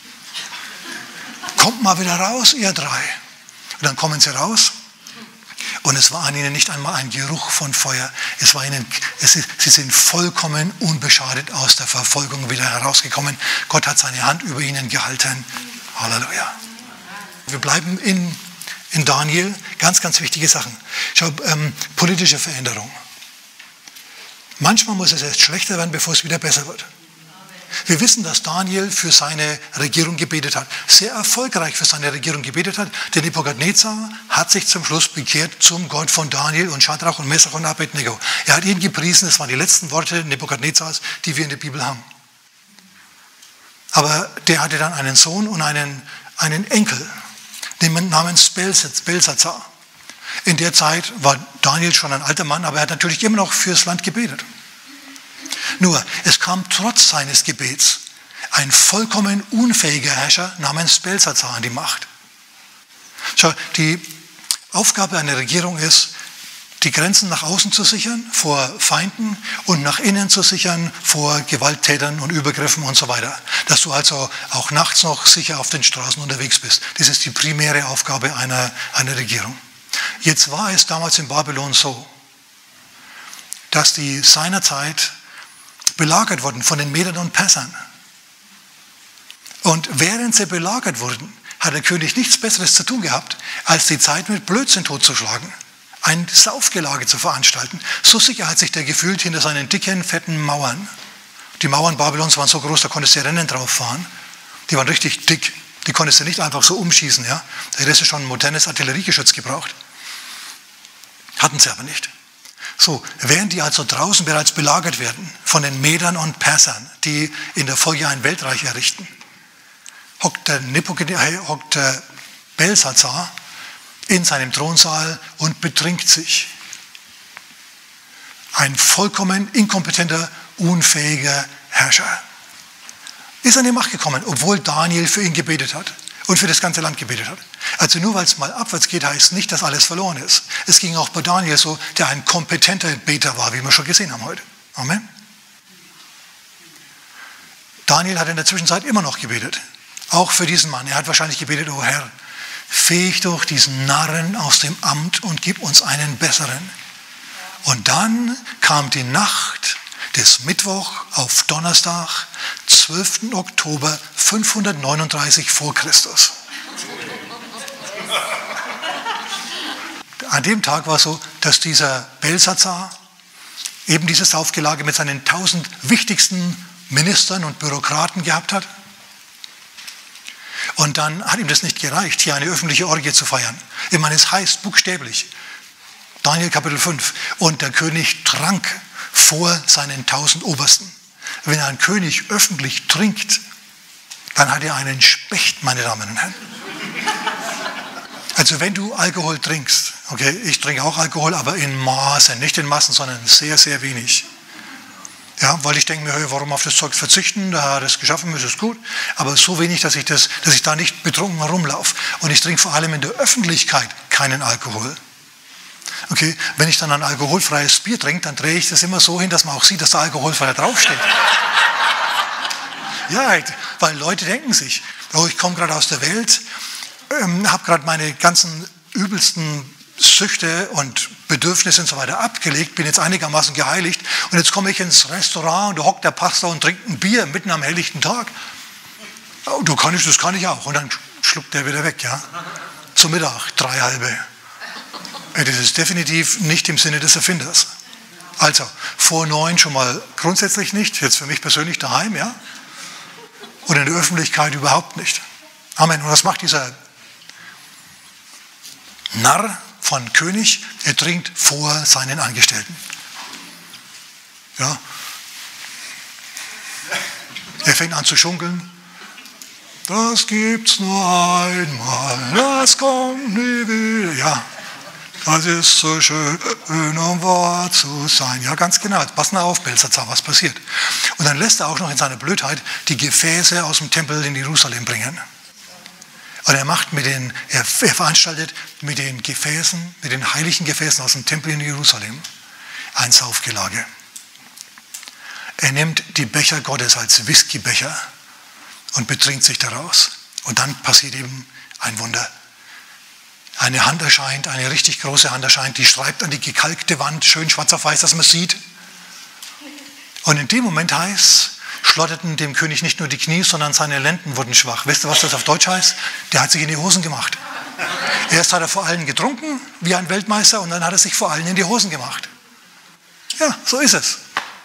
Kommt mal wieder raus, ihr drei. Und dann kommen sie raus und es war an ihnen nicht einmal ein Geruch von Feuer. Es war ihnen, es ist, sie sind vollkommen unbeschadet aus der Verfolgung wieder herausgekommen. Gott hat seine Hand über ihnen gehalten. Halleluja. Wir bleiben in, in Daniel. Ganz, ganz wichtige Sachen. Schau, ähm, politische Veränderung. Manchmal muss es erst schlechter werden, bevor es wieder besser wird. Wir wissen, dass Daniel für seine Regierung gebetet hat. Sehr erfolgreich für seine Regierung gebetet hat. Der Nebukadnezar hat sich zum Schluss bekehrt zum Gott von Daniel und Schadrach und Mesach und Abednego. Er hat ihn gepriesen. Das waren die letzten Worte Nebukadnezars, die wir in der Bibel haben. Aber der hatte dann einen Sohn und einen, einen Enkel, namens Belsazar. In der Zeit war Daniel schon ein alter Mann, aber er hat natürlich immer noch fürs Land gebetet. Nur, es kam trotz seines Gebets ein vollkommen unfähiger Herrscher namens Belsazar an die Macht. Schau, die Aufgabe einer Regierung ist, die Grenzen nach außen zu sichern vor Feinden und nach innen zu sichern vor Gewalttätern und Übergriffen und so weiter. Dass du also auch nachts noch sicher auf den Straßen unterwegs bist. Das ist die primäre Aufgabe einer, einer Regierung. Jetzt war es damals in Babylon so, dass die seinerzeit belagert wurden von den Medern und Persern. Und während sie belagert wurden, hat der König nichts Besseres zu tun gehabt, als die Zeit mit Blödsinn totzuschlagen, ein Saufgelage zu veranstalten. So sicher hat sich der gefühlt hinter seinen dicken, fetten Mauern. Die Mauern Babylons waren so groß, da konntest du Rennen drauf fahren. Die waren richtig dick. Die konntest du nicht einfach so umschießen. Ja? Da hättest du schon ein modernes Artilleriegeschütz gebraucht. Hatten sie aber nicht. So, während die also draußen bereits belagert werden von den Medern und Persern, die in der Folge ein Weltreich errichten, hockt der, hockt der Belsazar in seinem Thronsaal und betrinkt sich. Ein vollkommen inkompetenter, unfähiger Herrscher. Ist an die Macht gekommen, obwohl Daniel für ihn gebetet hat und für das ganze Land gebetet hat. Also nur weil es mal abwärts geht, heißt nicht, dass alles verloren ist. Es ging auch bei Daniel so, der ein kompetenter Beter war, wie wir schon gesehen haben heute. Amen. Daniel hat in der Zwischenzeit immer noch gebetet. Auch für diesen Mann. Er hat wahrscheinlich gebetet, oh Herr, fähig durch diesen Narren aus dem Amt und gib uns einen besseren. Und dann kam die Nacht des Mittwoch auf Donnerstag, zwölften Oktober fünfhundertneununddreißig vor Christus. An dem Tag war es so, dass dieser Belsazar eben dieses Saufgelage mit seinen tausend wichtigsten Ministern und Bürokraten gehabt hat. Und dann hat ihm das nicht gereicht, hier eine öffentliche Orgie zu feiern. Ich meine, es heißt buchstäblich, Daniel Kapitel fünf, und der König trank vor seinen tausend Obersten. Wenn ein König öffentlich trinkt, dann hat er einen Specht, meine Damen und Herren. Also wenn du Alkohol trinkst, okay, ich trinke auch Alkohol, aber in Maßen, nicht in Massen, sondern sehr, sehr wenig. Ja, weil ich denke mir, warum auf das Zeug verzichten, da hat er es geschaffen, ist es gut, aber so wenig, dass ich, das, dass ich da nicht betrunken herumlaufe. Und ich trinke vor allem in der Öffentlichkeit keinen Alkohol. Okay, wenn ich dann ein alkoholfreies Bier trinke, dann drehe ich das immer so hin, dass man auch sieht, dass da alkoholfrei draufsteht. Ja, weil Leute denken sich, oh, ich komme gerade aus der Welt, ähm, habe gerade meine ganzen übelsten Süchte und Bedürfnisse und so weiter abgelegt, bin jetzt einigermaßen geheiligt und jetzt komme ich ins Restaurant und da hockt der Pastor und trinkt ein Bier mitten am helllichten Tag. Oh, du kann ich, das kann ich auch. Und dann schluckt der wieder weg, ja. Zum Mittag, drei halbe. Das ist definitiv nicht im Sinne des Erfinders. Also, vor neun schon mal grundsätzlich nicht, jetzt für mich persönlich daheim, ja. Und in der Öffentlichkeit überhaupt nicht. Amen. Und was macht dieser Narr von König? Er trinkt vor seinen Angestellten. Ja. Er fängt an zu schunkeln. Das gibt's nur einmal, das kommt nie wieder. Ja, das ist so schön, um wahr zu sein. Ja, ganz genau. Pass mal auf, Belsazar, was passiert. Und dann lässt er auch noch in seiner Blödheit die Gefäße aus dem Tempel in Jerusalem bringen. Und er macht mit den, er, er veranstaltet mit den Gefäßen, mit den heiligen Gefäßen aus dem Tempel in Jerusalem ein Saufgelage. Er nimmt die Becher Gottes als Whiskybecher und betrinkt sich daraus. Und dann passiert eben ein Wunder. Eine Hand erscheint, eine richtig große Hand erscheint, die schreibt an die gekalkte Wand, schön schwarz auf weiß, dass man sieht. Und in dem Moment heißt, schlotterten dem König nicht nur die Knie, sondern seine Lenden wurden schwach. Wisst ihr, was das auf Deutsch heißt? Der hat sich in die Hosen gemacht. Erst hat er vor allen getrunken, wie ein Weltmeister, und dann hat er sich vor allen in die Hosen gemacht. Ja, so ist es.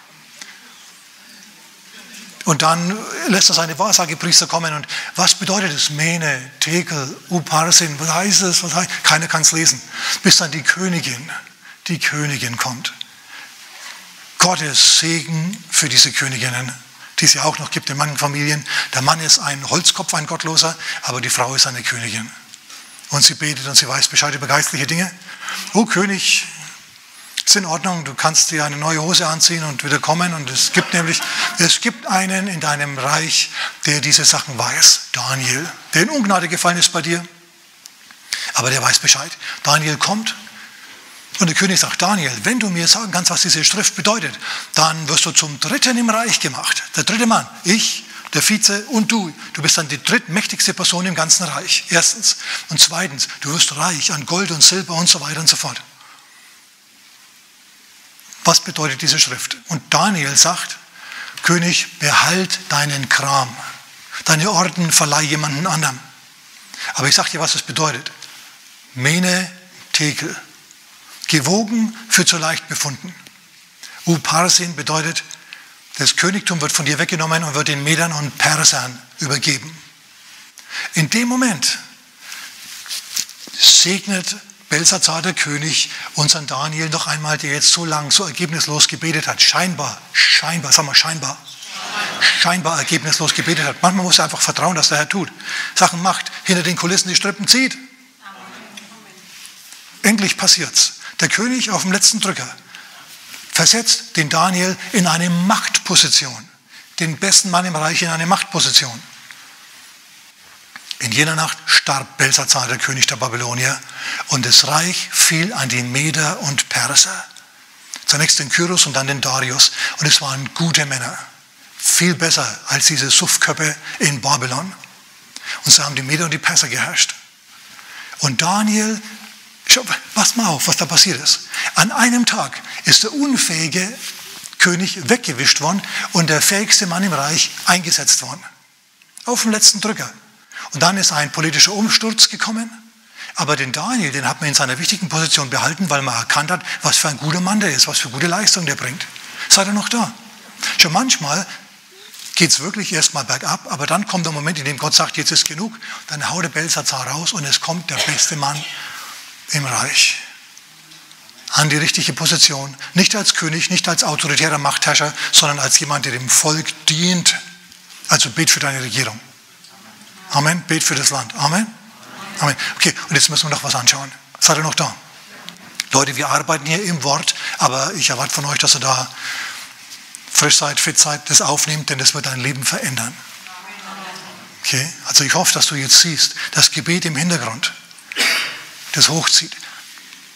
Und dann lässt er seine Wahrsagepriester kommen. Und was bedeutet es? Mene, Tekel, Upharsin, was heißt es? Was heißt? Keiner kann es lesen. Bis dann die Königin, die Königin kommt. Gottes Segen für diese Königinnen, die es ja auch noch gibt in manchen Familien. Der Mann ist ein Holzkopf, ein Gottloser, aber die Frau ist eine Königin. Und sie betet und sie weiß Bescheid über geistliche Dinge. Oh König, ist in Ordnung, du kannst dir eine neue Hose anziehen und wieder kommen. Und es gibt nämlich, es gibt einen in deinem Reich, der diese Sachen weiß. Daniel, der in Ungnade gefallen ist bei dir. Aber der weiß Bescheid. Daniel kommt und der König sagt, Daniel, wenn du mir sagen kannst, was diese Schrift bedeutet, dann wirst du zum Dritten im Reich gemacht. Der dritte Mann, ich, der Vize und du. Du bist dann die drittmächtigste Person im ganzen Reich. Erstens. Und zweitens, du wirst reich an Gold und Silber und so weiter und so fort. Was bedeutet diese Schrift? Und Daniel sagt, König, behalt deinen Kram. Deine Orden verleih jemanden anderem. Aber ich sage dir, was das bedeutet. Mene, Tekel. Gewogen für zu leicht befunden. Upharsin bedeutet, das Königtum wird von dir weggenommen und wird den Medern und Persern übergeben. In dem Moment segnet Belsazar, der König, unseren Daniel noch einmal, der jetzt so lang, so ergebnislos gebetet hat. Scheinbar, scheinbar, sag mal scheinbar. Scheinbar ergebnislos gebetet hat. Manchmal muss er einfach vertrauen, dass der Herr tut. Sachen macht, hinter den Kulissen die Strippen zieht. Endlich passiert's. Der König auf dem letzten Drücker versetzt den Daniel in eine Machtposition. Den besten Mann im Reich in eine Machtposition. In jener Nacht starb Belsazar, der König der Babylonier, und das Reich fiel an die Meder und Perser. Zunächst den Kyros und dann den Darius. Und es waren gute Männer. Viel besser als diese Suffköppe in Babylon. Und so haben die Meder und die Perser geherrscht. Und Daniel, schau, pass mal auf, was da passiert ist. An einem Tag ist der unfähige König weggewischt worden und der fähigste Mann im Reich eingesetzt worden. Auf den letzten Drücker. Und dann ist ein politischer Umsturz gekommen. Aber den Daniel, den hat man in seiner wichtigen Position behalten, weil man erkannt hat, was für ein guter Mann der ist, was für gute Leistung der bringt. Seid ihr noch da? Schon manchmal geht es wirklich erstmal bergab, aber dann kommt der Moment, in dem Gott sagt, jetzt ist genug. Dann haut der Belsazar raus und es kommt der beste Mann im Reich. An die richtige Position. Nicht als König, nicht als autoritärer Machtherrscher, sondern als jemand, der dem Volk dient. Also bet für deine Regierung. Amen. Bet für das Land. Amen. Amen. Okay, und jetzt müssen wir noch was anschauen. Seid ihr noch da? Leute, wir arbeiten hier im Wort, aber ich erwarte von euch, dass ihr da frisch seid, fit seid, das aufnehmt, denn das wird dein Leben verändern. Okay, also ich hoffe, dass du jetzt siehst, das Gebet im Hintergrund, das hochzieht.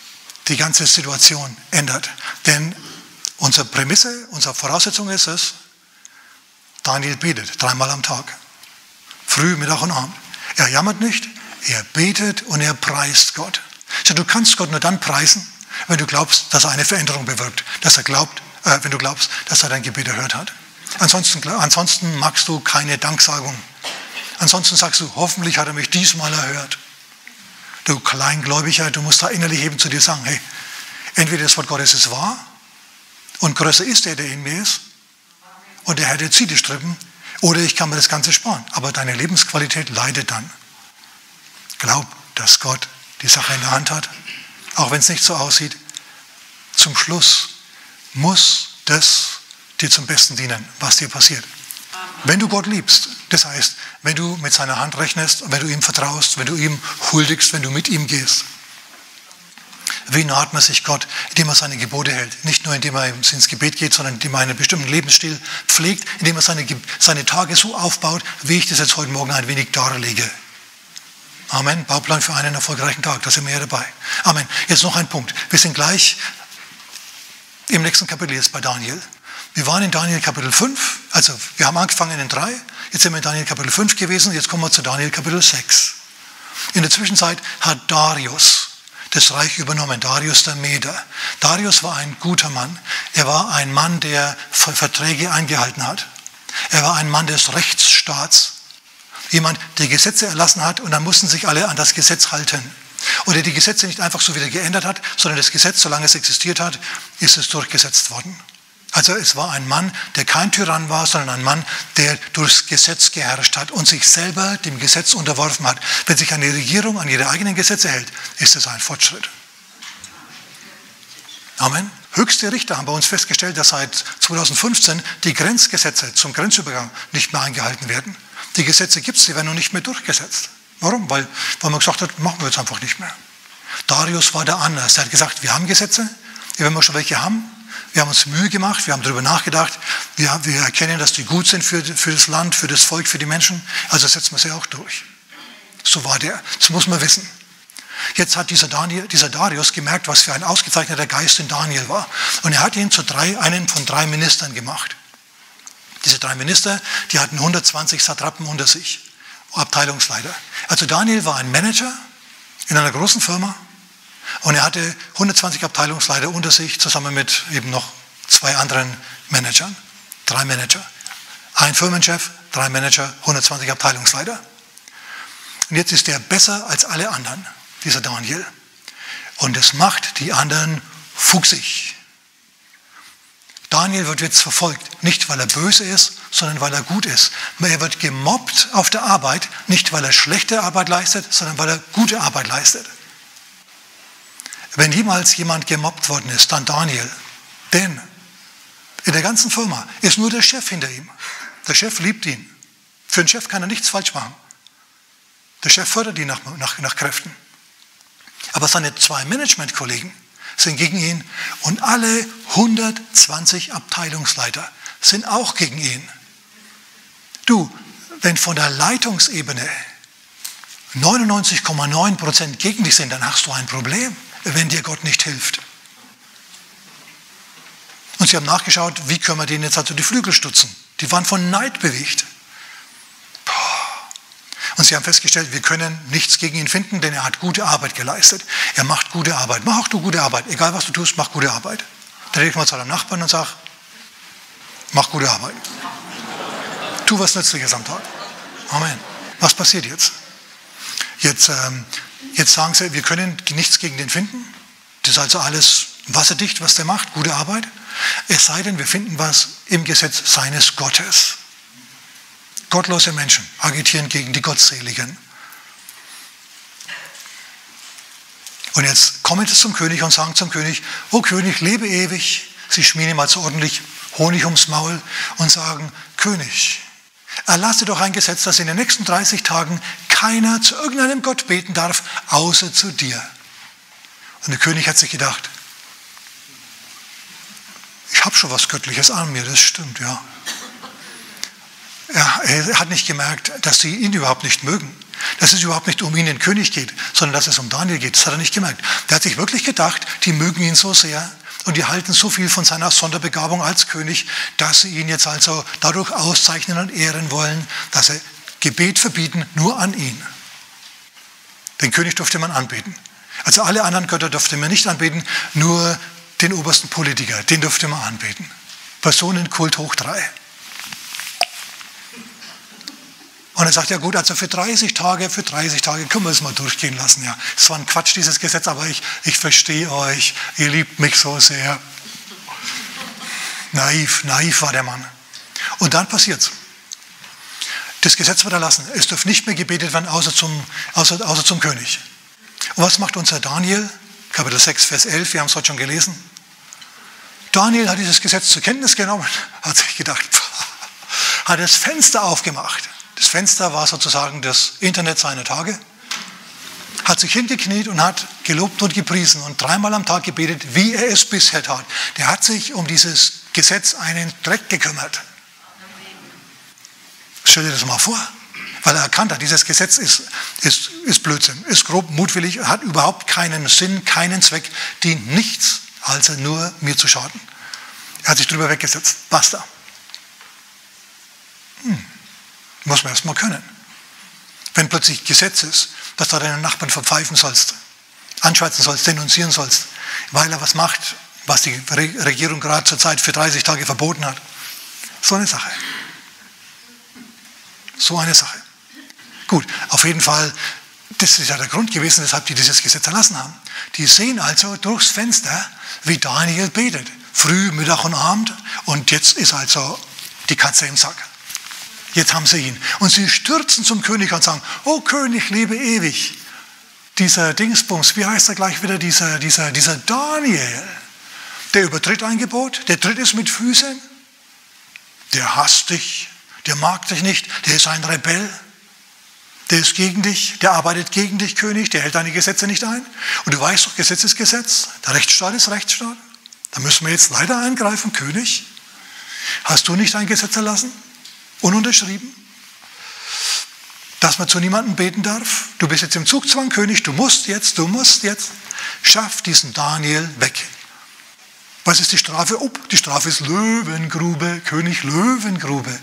die ganze Situation ändert. Denn unsere Prämisse, unsere Voraussetzung ist es, Daniel betet dreimal am Tag. Früh, Mittag und Abend. Er jammert nicht, er betet und er preist Gott. Also du kannst Gott nur dann preisen, wenn du glaubst, dass er eine Veränderung bewirkt. Dass er glaubt, äh, wenn du glaubst, dass er dein Gebet erhört hat. Ansonsten, ansonsten magst du keine Danksagung. Ansonsten sagst du, hoffentlich hat er mich diesmal erhört. Du Kleingläubiger, du musst da innerlich eben zu dir sagen, hey, entweder das Wort Gottes ist wahr und größer ist der, der in mir ist und der Herr, der zieht die Strippen, oder ich kann mir das Ganze sparen. Aber deine Lebensqualität leidet dann. Glaub, dass Gott die Sache in der Hand hat, auch wenn es nicht so aussieht. Zum Schluss muss das dir zum Besten dienen, was dir passiert. Wenn du Gott liebst, das heißt, wenn du mit seiner Hand rechnest, wenn du ihm vertraust, wenn du ihm huldigst, wenn du mit ihm gehst. Wie naht man sich Gott? Indem er seine Gebote hält. Nicht nur indem er ins Gebet geht, sondern indem er einen bestimmten Lebensstil pflegt, indem er seine, seine Tage so aufbaut, wie ich das jetzt heute Morgen ein wenig darlege. Amen. Bauplan für einen erfolgreichen Tag, da sind wir ja dabei. Amen. Jetzt noch ein Punkt. Wir sind gleich im nächsten Kapitel jetzt bei Daniel. Wir waren in Daniel Kapitel fünf, also wir haben angefangen in drei, jetzt sind wir in Daniel Kapitel fünf gewesen, jetzt kommen wir zu Daniel Kapitel sechs. In der Zwischenzeit hat Darius das Reich übernommen, Darius der Meder. Darius war ein guter Mann. Er war ein Mann, der Verträge eingehalten hat. Er war ein Mann des Rechtsstaats. Jemand, der Gesetze erlassen hat und dann mussten sich alle an das Gesetz halten. Und der die Gesetze nicht einfach so wieder geändert hat, sondern das Gesetz, solange es existiert hat, ist es durchgesetzt worden. Also es war ein Mann, der kein Tyrann war, sondern ein Mann, der durchs Gesetz geherrscht hat und sich selber dem Gesetz unterworfen hat. Wenn sich eine Regierung an ihre eigenen Gesetze hält, ist es ein Fortschritt. Amen. Höchste Richter haben bei uns festgestellt, dass seit zweitausendfünfzehn die Grenzgesetze zum Grenzübergang nicht mehr eingehalten werden. Die Gesetze gibt es, die werden noch nicht mehr durchgesetzt. Warum? Weil, weil man gesagt hat, machen wir jetzt einfach nicht mehr. Darius war da anders. Er hat gesagt, wir haben Gesetze, wenn wir schon welche haben, wir haben uns Mühe gemacht, wir haben darüber nachgedacht, wir, wir erkennen, dass die gut sind für, für das Land, für das Volk, für die Menschen, also setzen wir sie auch durch. So war der, das muss man wissen. Jetzt hat dieser, Daniel, dieser Darius gemerkt, was für ein ausgezeichneter Geist in Daniel war. Und er hat ihn zu drei, einen von drei Ministern gemacht. Diese drei Minister, die hatten hundertzwanzig Satrapen unter sich, Abteilungsleiter. Also Daniel war ein Manager in einer großen Firma. Und er hatte hundertzwanzig Abteilungsleiter unter sich, zusammen mit eben noch zwei anderen Managern. Drei Manager. Ein Firmenchef, drei Manager, hundertzwanzig Abteilungsleiter. Und jetzt ist er besser als alle anderen, dieser Daniel. Und es macht die anderen fuchsig. Daniel wird jetzt verfolgt, nicht weil er böse ist, sondern weil er gut ist. Er wird gemobbt auf der Arbeit, nicht weil er schlechte Arbeit leistet, sondern weil er gute Arbeit leistet. Wenn jemals jemand gemobbt worden ist, dann Daniel. Denn in der ganzen Firma ist nur der Chef hinter ihm. Der Chef liebt ihn. Für den Chef kann er nichts falsch machen. Der Chef fördert ihn nach, nach, nach Kräften. Aber seine zwei Managementkollegen sind gegen ihn und alle hundertzwanzig Abteilungsleiter sind auch gegen ihn. Du, wenn von der Leitungsebene neunundneunzig Komma neun Prozent gegen dich sind, dann hast du ein Problem, wenn dir Gott nicht hilft. Und sie haben nachgeschaut, wie können wir denen jetzt also die Flügel stutzen. Die waren von Neid bewegt. Und sie haben festgestellt, wir können nichts gegen ihn finden, denn er hat gute Arbeit geleistet. Er macht gute Arbeit. Mach auch du gute Arbeit. Egal was du tust, mach gute Arbeit. Dann rede ich mal zu deinem Nachbarn und sag, mach gute Arbeit. Tu was Nützliches am Tag. Amen. Was passiert jetzt? Jetzt, ähm, jetzt sagen sie, wir können nichts gegen den finden. Das ist also alles wasserdicht, was der macht, gute Arbeit. Es sei denn, wir finden was im Gesetz seines Gottes. Gottlose Menschen agitieren gegen die Gottseligen. Und jetzt kommen sie zum König und sagen zum König, O König, lebe ewig. Sie schmieren ihm also ordentlich Honig ums Maul und sagen, König, erlasse doch ein Gesetz, dass in den nächsten dreißig Tagen keiner zu irgendeinem Gott beten darf, außer zu dir. Und der König hat sich gedacht, ich habe schon was Göttliches an mir, das stimmt, ja. er, er hat nicht gemerkt, dass sie ihn überhaupt nicht mögen. Dass es überhaupt nicht um ihn, den König, geht, sondern dass es um Daniel geht. Das hat er nicht gemerkt. Der hat sich wirklich gedacht, die mögen ihn so sehr und die halten so viel von seiner Sonderbegabung als König, dass sie ihn jetzt also dadurch auszeichnen und ehren wollen, dass sie Gebet verbieten, nur an ihn. Den König durfte man anbeten. Also alle anderen Götter durfte man nicht anbeten, nur den obersten Politiker, den durfte man anbeten. Personenkult hoch drei. Und er sagt, ja gut, also für dreißig Tage, für dreißig Tage können wir es mal durchgehen lassen. Ja, es war ein Quatsch, dieses Gesetz, aber ich, ich verstehe euch, ihr liebt mich so sehr. Naiv, naiv war der Mann. Und dann passiert's. Das Gesetz wird erlassen. Es darf nicht mehr gebetet werden, außer zum, außer, außer zum König. Und was macht unser Daniel? Kapitel sechs, Vers elf, wir haben es heute schon gelesen. Daniel hat dieses Gesetz zur Kenntnis genommen, hat sich gedacht, hat das Fenster aufgemacht. Das Fenster war sozusagen das Internet seiner Tage. Hat sich hingekniet und hat gelobt und gepriesen und dreimal am Tag gebetet, wie er es bisher tat. Der hat sich um dieses Gesetz einen Dreck gekümmert. Stell dir das mal vor, weil er erkannt hat, dieses Gesetz ist, ist, ist Blödsinn, ist grob, mutwillig, hat überhaupt keinen Sinn, keinen Zweck, dient nichts, als nur mir zu schaden. Er hat sich drüber weggesetzt. Basta. Hm. Muss man erst mal können. Wenn plötzlich Gesetz ist, dass du deinen Nachbarn verpfeifen sollst, anschweizen sollst, denunzieren sollst, weil er was macht, was die Regierung gerade zur Zeit für dreißig Tage verboten hat. So eine Sache. So eine Sache. Gut, auf jeden Fall, das ist ja der Grund gewesen, weshalb die dieses Gesetz erlassen haben. Die sehen also durchs Fenster, wie Daniel betet. Früh, Mittag und Abend. Und jetzt ist also die Katze im Sack. Jetzt haben sie ihn. Und sie stürzen zum König und sagen, oh König, lebe ewig. Dieser Dingsbums, wie heißt er gleich wieder, dieser, dieser, dieser Daniel, der übertritt ein Gebot, der tritt es mit Füßen, der hasst dich, der mag dich nicht, der ist ein Rebell, der ist gegen dich, der arbeitet gegen dich, König, der hält deine Gesetze nicht ein. Und du weißt doch, Gesetz ist Gesetz, der Rechtsstaat ist Rechtsstaat. Da müssen wir jetzt leider eingreifen, König. Hast du nicht ein Gesetz erlassen? Ununterschrieben? Dass man zu niemandem beten darf? Du bist jetzt im Zugzwang, König, du musst jetzt, du musst jetzt. Schaff diesen Daniel weg. Was ist die Strafe? Oh, die Strafe ist Löwengrube, König Löwengrube.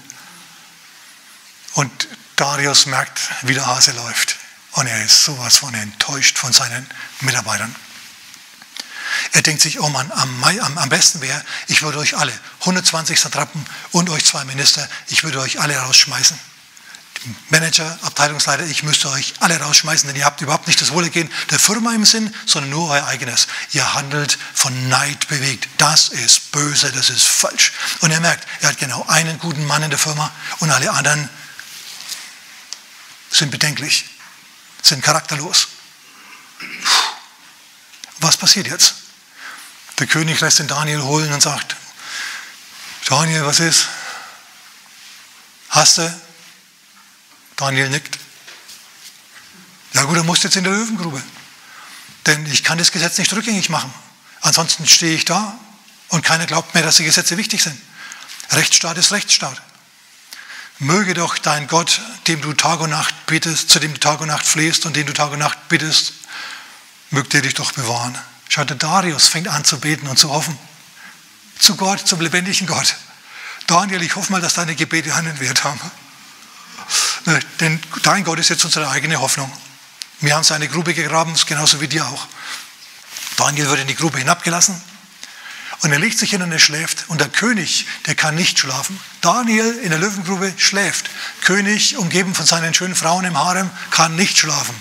Und Darius merkt, wie der Hase läuft. Und er ist sowas von enttäuscht von seinen Mitarbeitern. Er denkt sich, oh Mann, am, am, am besten wäre, ich würde euch alle, hundertzwanzig Satrapen und euch zwei Minister, ich würde euch alle rausschmeißen. Manager, Abteilungsleiter, ich müsste euch alle rausschmeißen, denn ihr habt überhaupt nicht das Wohlergehen der Firma im Sinn, sondern nur euer eigenes. Ihr handelt von Neid bewegt. Das ist böse, das ist falsch. Und er merkt, er hat genau einen guten Mann in der Firma und alle anderen sind bedenklich, sind charakterlos. Was passiert jetzt? Der König lässt den Daniel holen und sagt, Daniel, was ist? Hast du? Daniel nickt. Ja gut, er muss jetzt in der Löwengrube. Denn ich kann das Gesetz nicht rückgängig machen. Ansonsten stehe ich da und keiner glaubt mehr, dass die Gesetze wichtig sind. Rechtsstaat ist Rechtsstaat. Möge doch dein Gott, dem du Tag und Nacht bittest, zu dem du Tag und Nacht flehst und den du Tag und Nacht bittest, möge er dich doch bewahren. Schaut, der Darius fängt an zu beten und zu hoffen. Zu Gott, zum lebendigen Gott. Daniel, ich hoffe mal, dass deine Gebete einen Wert haben. Denn dein Gott ist jetzt unsere eigene Hoffnung. Wir haben seine Grube gegraben, genauso wie dir auch. Daniel wird in die Grube hinabgelassen und er legt sich hin und er schläft. Und der König, der kann nicht schlafen. Daniel in der Löwengrube schläft. König, umgeben von seinen schönen Frauen im Harem, kann nicht schlafen.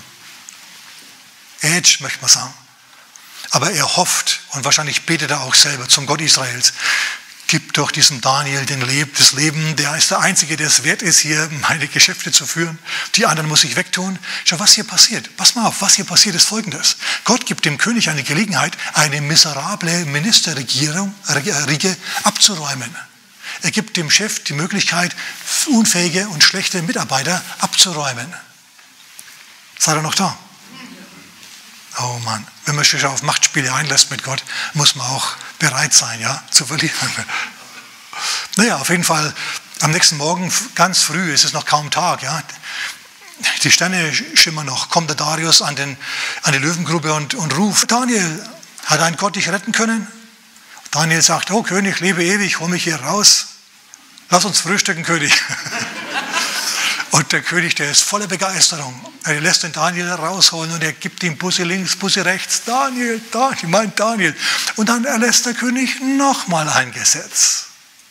Edge, möchte man sagen. Aber er hofft und wahrscheinlich betet er auch selber zum Gott Israels. Gib doch diesem Daniel den Leb, das Leben, der ist der Einzige, der es wert ist, hier meine Geschäfte zu führen. Die anderen muss ich wegtun. Schau, was hier passiert. Pass mal auf, was hier passiert ist Folgendes. Gott gibt dem König eine Gelegenheit, eine miserable Ministerregierung Riege abzuräumen. Er gibt dem Chef die Möglichkeit, unfähige und schlechte Mitarbeiter abzuräumen. Seid ihr noch da? Oh Mann, wenn man sich auf Machtspiele einlässt mit Gott, muss man auch bereit sein, ja, zu verlieren. Naja, auf jeden Fall am nächsten Morgen ganz früh, es ist noch kaum Tag, ja, die Sterne schimmern noch, kommt der Darius an, den, an die Löwengrube und, und ruft, Daniel, hat ein Gott dich retten können? Daniel sagt, oh König, lebe ewig, hol mich hier raus. Lass uns frühstücken, König. Und der König, der ist voller Begeisterung. Er lässt den Daniel rausholen und er gibt ihm Busse links, Busse rechts. Daniel, Daniel, mein Daniel. Und dann erlässt der König nochmal ein Gesetz.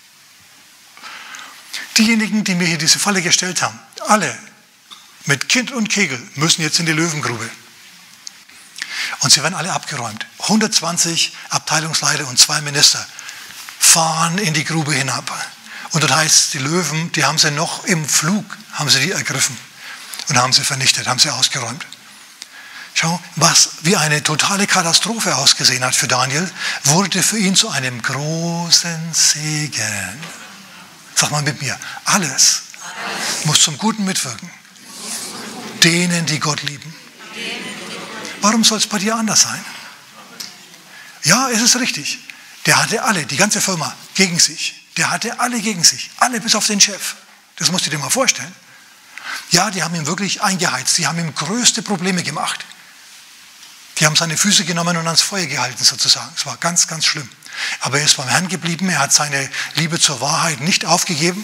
Diejenigen, die mir hier diese Falle gestellt haben, alle mit Kind und Kegel, müssen jetzt in die Löwengrube. Und sie werden alle abgeräumt. hundertzwanzig Abteilungsleiter und zwei Minister fahren in die Grube hinab. Und dort heißt, die Löwen, die haben sie noch im Flug, haben sie die ergriffen und haben sie vernichtet, haben sie ausgeräumt. Schau, was wie eine totale Katastrophe ausgesehen hat für Daniel, wurde für ihn zu einem großen Segen. Sag mal mit mir, alles, alles. muss zum Guten mitwirken. Denen, die Gott lieben. Warum soll es bei dir anders sein? Ja, es ist richtig. Der hatte alle, die ganze Firma, gegen sich. Der hatte alle gegen sich. Alle bis auf den Chef. Das musst du dir mal vorstellen. Ja, die haben ihn wirklich eingeheizt. Die haben ihm größte Probleme gemacht. Die haben seine Füße genommen und ans Feuer gehalten sozusagen. Es war ganz, ganz schlimm. Aber er ist beim Herrn geblieben. Er hat seine Liebe zur Wahrheit nicht aufgegeben.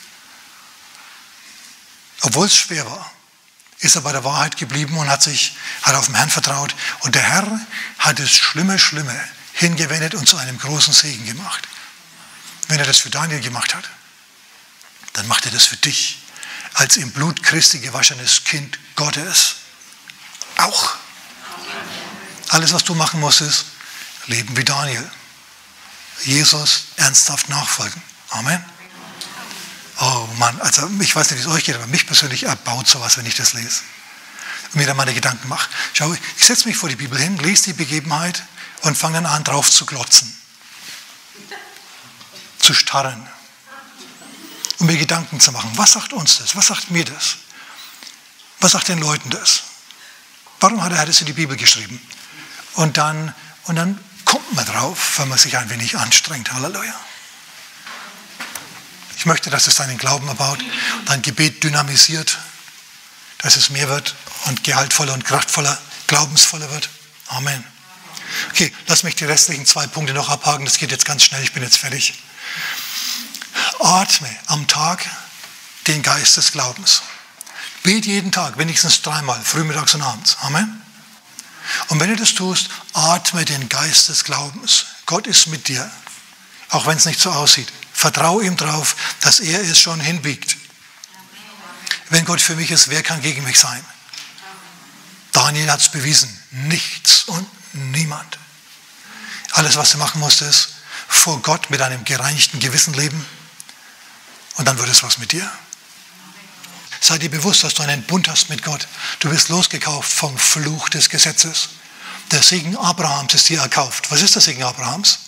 Obwohl es schwer war, ist er bei der Wahrheit geblieben und hat sich hat auf den Herrn vertraut. Und der Herr hat das Schlimme, Schlimme hingewendet und zu einem großen Segen gemacht. Wenn er das für Daniel gemacht hat, dann macht er das für dich als im Blut Christi gewaschenes Kind Gottes auch. Alles, was du machen musst, ist leben wie Daniel. Jesus ernsthaft nachfolgen. Amen. Oh Mann, also ich weiß nicht, wie es euch geht, aber mich persönlich erbaut sowas, wenn ich das lese. Und mir dann meine Gedanken mache. Schau, ich setze mich vor die Bibel hin, lese die Begebenheit und fange dann an, drauf zu glotzen. Zu starren. Um mir Gedanken zu machen. Was sagt uns das? Was sagt mir das? Was sagt den Leuten das? Warum hat er das in die Bibel geschrieben? Und dann, und dann kommt man drauf, wenn man sich ein wenig anstrengt. Halleluja. Ich möchte, dass es deinen Glauben erbaut, dein Gebet dynamisiert, dass es mehr wird und gehaltvoller und kraftvoller, glaubensvoller wird. Amen. Okay, lass mich die restlichen zwei Punkte noch abhaken. Das geht jetzt ganz schnell, ich bin jetzt fertig. Atme am Tag den Geist des Glaubens. Bete jeden Tag, wenigstens dreimal, früh, mittags und abends. Amen. Und wenn du das tust, atme den Geist des Glaubens. Gott ist mit dir, auch wenn es nicht so aussieht. Vertraue ihm drauf, dass er es schon hinbiegt. Wenn Gott für mich ist, wer kann gegen mich sein? Daniel hat es bewiesen. Nichts und niemand. Alles, was du machen musst, ist vor Gott mit einem gereinigten Gewissen leben. Und dann wird es was mit dir. Sei dir bewusst, dass du einen Bund hast mit Gott. Du bist losgekauft vom Fluch des Gesetzes. Der Segen Abrahams ist dir erkauft. Was ist der Segen Abrahams?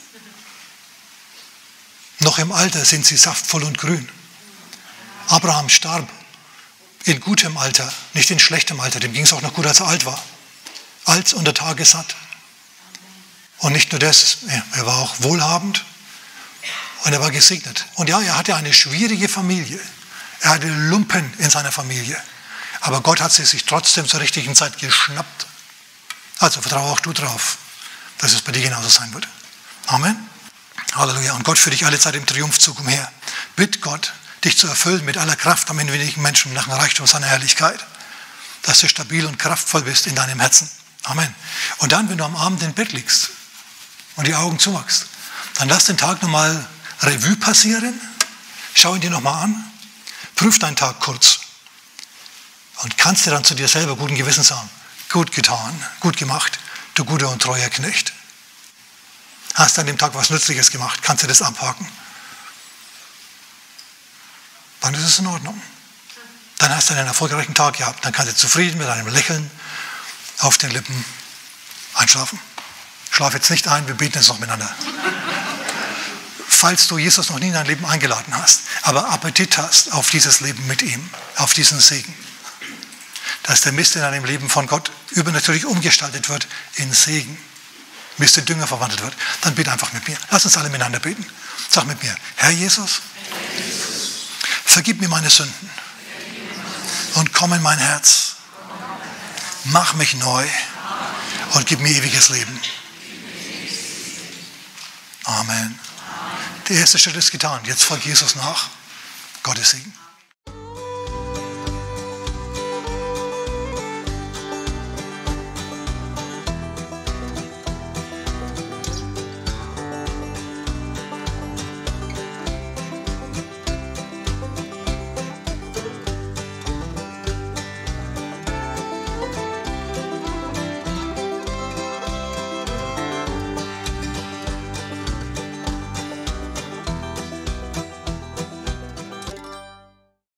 Noch im Alter sind sie saftvoll und grün. Abraham starb in gutem Alter, nicht in schlechtem Alter. Dem ging es auch noch gut, als er alt war. Alt und der Tage satt. Und nicht nur das, er war auch wohlhabend und er war gesegnet. Und ja, er hatte eine schwierige Familie. Er hatte Lumpen in seiner Familie. Aber Gott hat sie sich trotzdem zur richtigen Zeit geschnappt. Also vertraue auch du drauf, dass es bei dir genauso sein wird. Amen. Halleluja. Und Gott führt dich alle Zeit im Triumphzug umher. Bitt Gott, dich zu erfüllen mit aller Kraft am inwendigen Menschen nach dem Reichtum seiner Herrlichkeit. Dass du stabil und kraftvoll bist in deinem Herzen. Amen. Und dann, wenn du am Abend im Bett liegst und die Augen zumachst, dann lass den Tag nochmal Revue passieren. Schau ihn dir nochmal an. Prüf deinen Tag kurz. Und kannst dir dann zu dir selber guten Gewissens sagen, gut getan, gut gemacht, du guter und treuer Knecht. Hast du an dem Tag was Nützliches gemacht, kannst du das abhaken. Dann ist es in Ordnung. Dann hast du einen erfolgreichen Tag gehabt. Dann kannst du zufrieden mit einem Lächeln auf den Lippen einschlafen. Schlaf jetzt nicht ein, wir beten jetzt noch miteinander. Falls du Jesus noch nie in dein Leben eingeladen hast, aber Appetit hast auf dieses Leben mit ihm, auf diesen Segen, dass der Mist in deinem Leben von Gott übernatürlich umgestaltet wird in Segen. bis der Dünger verwandelt wird. Dann bete einfach mit mir. Lass uns alle miteinander beten. Sag mit mir, Herr Jesus, vergib mir meine Sünden und komm in mein Herz. Mach mich neu und gib mir ewiges Leben. Amen. Der erste Schritt ist getan. Jetzt folgt Jesus nach. Gottes Segen.